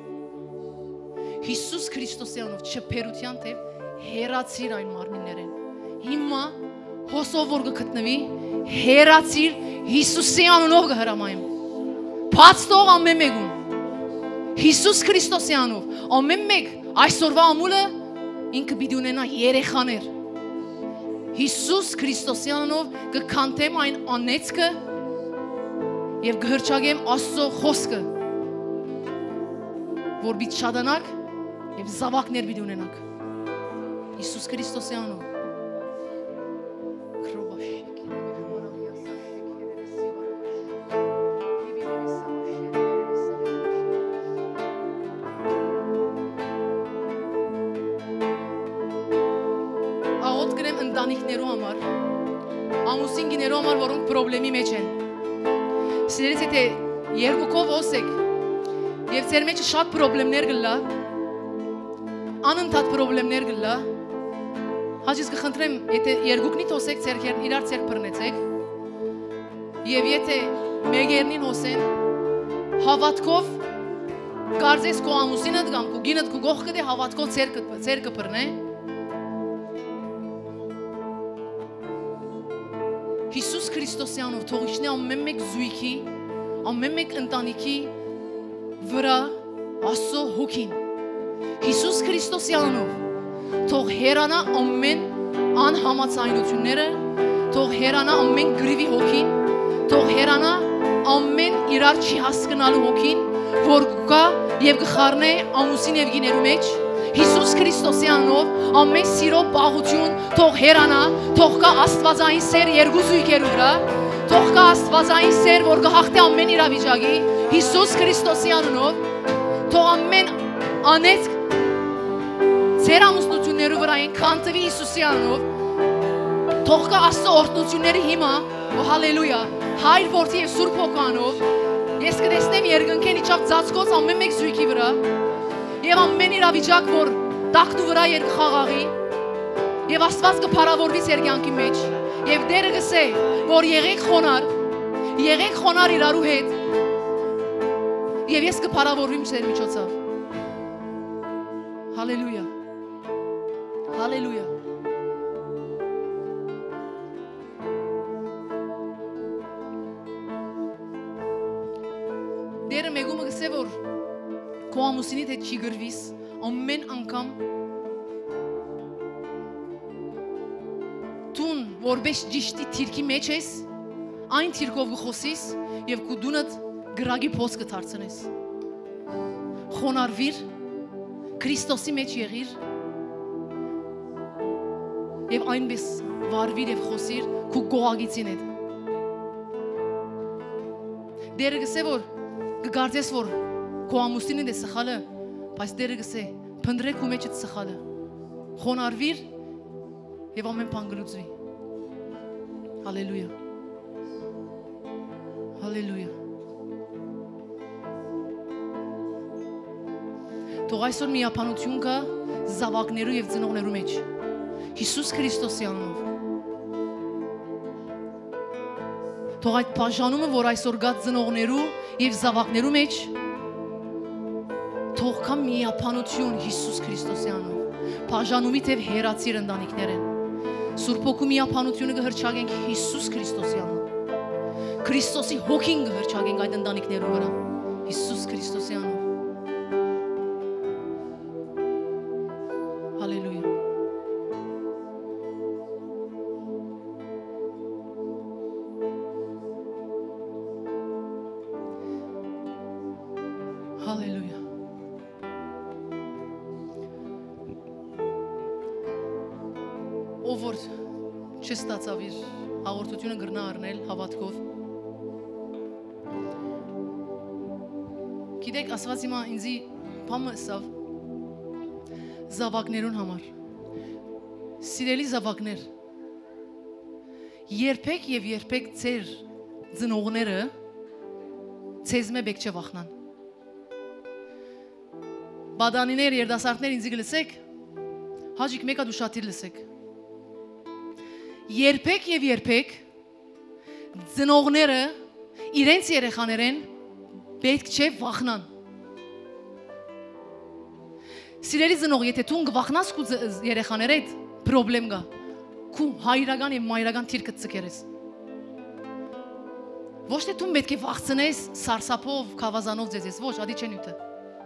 Հիսուս Քրիստոսի անունով չփերության թև հերացիր այն մարմիններեն հիմա հոսով որ կգտնվի հերացիր Հիսուսի անունով կհրամայեմ բաց թող ամեն մեկուն Հիսուս Քրիստոսի անունով ամեն մեկ այսօրվա ամուլը ինքը պիտի ունենա երեխաներ Հիսուս Քրիստոսի անունով կքանթեմ այն անեծքը եւ կհրճակեմ Աստծո խոսքը որ պիտի շատանաք եւ զավակներ պիտի ունենաք Հիսուս Քրիստոսի անունով Աղոտ կրեմ ընտանիքներու համար ամուսինգիներու համար որոնք պրոբլեմի մեջ են Սիրելիս եթե երկուքով ոսեք և ձեր մեջը շատ պրոբլեմներ գլա անընդհատ պրոբլեմներ գլա հաջից կխնդրեմ եթե երկուքնիտ ոսեք ձերքերն իրար ձերք բռնեցեք և եթե մեկերնին հոսեն հավատքով կարծես քո ամուսինդ կամ քո գինդ քո գողքը դե հավատքով ցերկը բռնե Հիսուս Քրիստոսյանով թող իջնի ամեն մեկ զույգի ամեն մեկ ընտանիքի վրա Աստծո հոգին Հիսուս Քրիստոսյանով թող հերանա ամեն անհամաձայնությունները թող հերանա ամեն գրիվի հոգին թող հերանա ամեն իրար չի հասկանալու հոգին որ կա եւ գխառնե ամուսին եւ գիներու մեջ Հիսուս Քրիստոսյանով ամեն սիրո բաղություն թող հերանա թող կա աստվածային սեր երկու զույգերու վրա թող կա աստվածային սեր որ գահղթի ամեն իրավիճակի Հիսուս Քրիստոսյանով թող ամեն անեծք ձեր ամուսնություններու վրա են քանտվի Հիսուսյանով թող կա Աստծո օրհնությունների հիմա հալելույա Հայր որդի եւ Սուրբ Հոգանով ես կտեսնեմ երկնքեն իջավ ծածկոց ամեն մեկ զույգի վրա եւ ամեն իրավիճակ որ տախտու վրա երկխաղաղի եւ Աստված կփարավորվի ձեր կյանքի մեջ եւ Տերը գսե որ եղեք խոնար իրարու հետ եւ ես կփարավորվեմ ձեր միջոցով հալելույա հալելույա Դերը մեգումը գսե որ քո ամուսինիդ հետ չի գրվիս ամեն անգամ տուն որպես ճիշտի թիրքի մեջ ես այն թիրքով գխոսիս եւ քու դունդ գրագի փոս կդարձնես խոնարհվիր Քրիստոսի մեջ եղիր եւ այնպես վարվիր եւ խոսիր քու գողագիցին հետ Դերը գսե որ Գարցես որ քո ամուսինն է սխալը, բայց Տերը գսե, փնտրե քո մեջ այդ սխալը։ Խոնարհվիր եւ ամեն բան գլուծվի։ Հալելույա։ Հալելույա։ Թող այսօր միապանություն կա զավակներու եւ ծնողներու մեջ։ Հիսուս Քրիստոսյանով։ Թող այդ բաժանումը, որ այսօր գա ծնողներու եւ զավակներու մեջ թող կա միապանություն Հիսուս Քրիստոսյանով բաժանումի թեև հերացիր ընտանիքներեն Սուրբ Հոգու միապանությունը կհրճագենք Հիսուս Քրիստոսյանով Քրիստոսի հոգին կհրճագենք այդ ընտանիքներու վրա Հիսուս Քրիստոսյանով Հալելույա Հալելույա Ով որ չստացավ իր հաղորդությունը գրնա առնել հավատքով Գիտեք ասված հիմա ինձի բամը սավ զավակներուն համար Սիրելի զավակներ երբեք եւ երբեք ձեր ծնողները ձեզ մեկ չէ վախնան Բադանիներ երդասարտներ ինձի գլսեք Հաջիկ մեկա դու շատիր լսեք Երբեք եւ երբեք ծնողները իրենց երեխաներեն պետք չէ վախնան Սիրելի ծնող եթե դու վախնաս քու երեխաներդ պրոբլեմ կա քու հայրական եւ մայրական թիրքը ցկերես Ոչ թե դու պետք է վախցնես սարսափով քավազանով ձեզ ոչ ադի չեն ուտը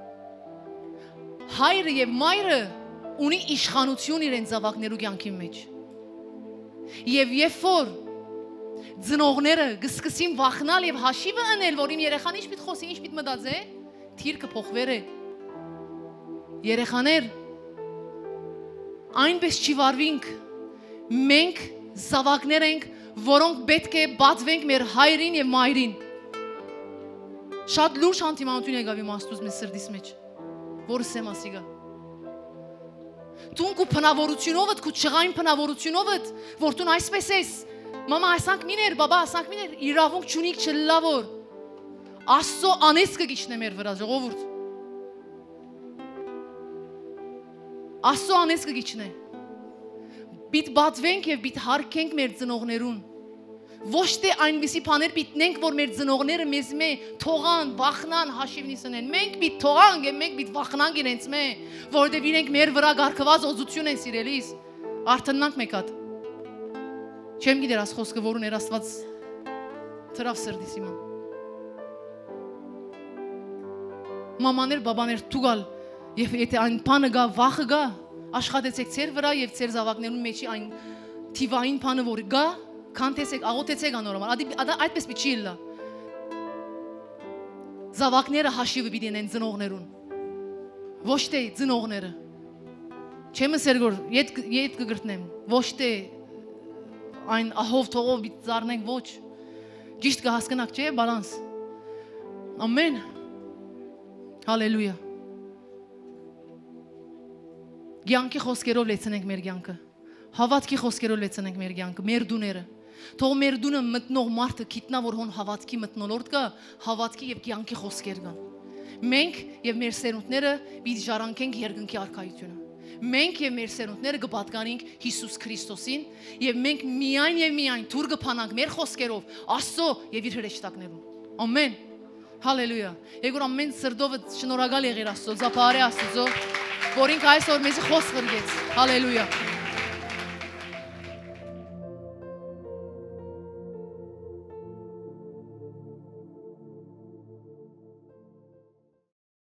Հայրը եւ մայրը ունի իշխանություն իրեն զավակներու կյանքի մեջ Եվ երբ որ ծնողները գսկսին վախնալ եւ հաշիվը անել որ իմ երեխան ինչ պիտի խոսի ինչ պիտի մտածե թիրքը փոխվեր է Երեխաներ այնպես չի վարվինք մենք զավակներ ենք որոնք պետք է բացվենք մեր հայրին եւ մայրին Շատ լուրջ անտիմանություն եկավ իմ աստուծո մեր սրտիս մեջ Որը սեմ ասիգա Տուն քու փնավորությունովդ քու չղային փնավորությունովդ որ տուն այսպես ես մամա ասանք միներ բաբա ասանք միներ իրավունք չունիք չլավոր Աստծո անեծքը գիչնե մեր վրա ժողովուրդ Աստծո անեծքը գիչնե Բիտ բացվենք եւ բիտ հարկենք մեր ծնողներուն Ոչ թե այնպիսի բաներ պիտնենք, որ մեր ծնողները մեզ մե թողան, վախնան, հաշիվնիսնեն։ Մենք պիտ թողանք եւ մենք պիտ վախնանք իրենց մե, որովհետեւ իրենք մեր վրա գարկված օզություն են սիրելիս։ Արթնանանք մեկ հատ։ Չեմ գիտեր աս խոսքը, որուն էր Աստված թրավ սրտիս իմը։ Մամաներ, բաբաներ, դուգալ եւ եթե այն բանը գա, վախը գա, աշխատեցեք ձեր վրա եւ ձեր զավակներուն մեջի այն թիվային բանը որ գա, քանթեցեք, աղոթեցեք անորոմալ։ Այդպես մի չի լա։ Զավակները հաշիվը պիտի ունեն ծնողներուն։ Ոչ թե ծնողները։ Չեմ ասել որ ետ կգրտնեմ, ոչ թե այն ահով թողով պիտի զառնենք, ոչ։ Ճիշտ կհասկանաք, չէ՞, բալանս։ Ամեն։ Հալելույա։ Կյանքի խոսքերով լեցնենք մեր կյանքը։ Հավատքի խոսքերով լեցնենք մեր կյանքը, մեր դուները։ Թող մեր դունը մտնող մարդը գիտնա որ հոն հավատքի մտնոլորտ կա, հավատքի եւ կյանքի խոսքեր կան։ Մենք եւ մեր սերունդները պիտի ժառանգենք երկնքի արքայությունը։ Մենք եւ մեր սերունդները կպատկանենք Հիսուս Քրիստոսին եւ մենք միայն թուր կփանանք մեր խոսքերով Աստծո եւ իր հրեշտակներուն։ Ամեն։ Հալելույա։ Եգոր ամեն սրտով շնորհակալ եղիր Աստծո, զապարե Աստծո, որ ինքը այսօր մեզ խոսք ղրգեց։ Հալելույա։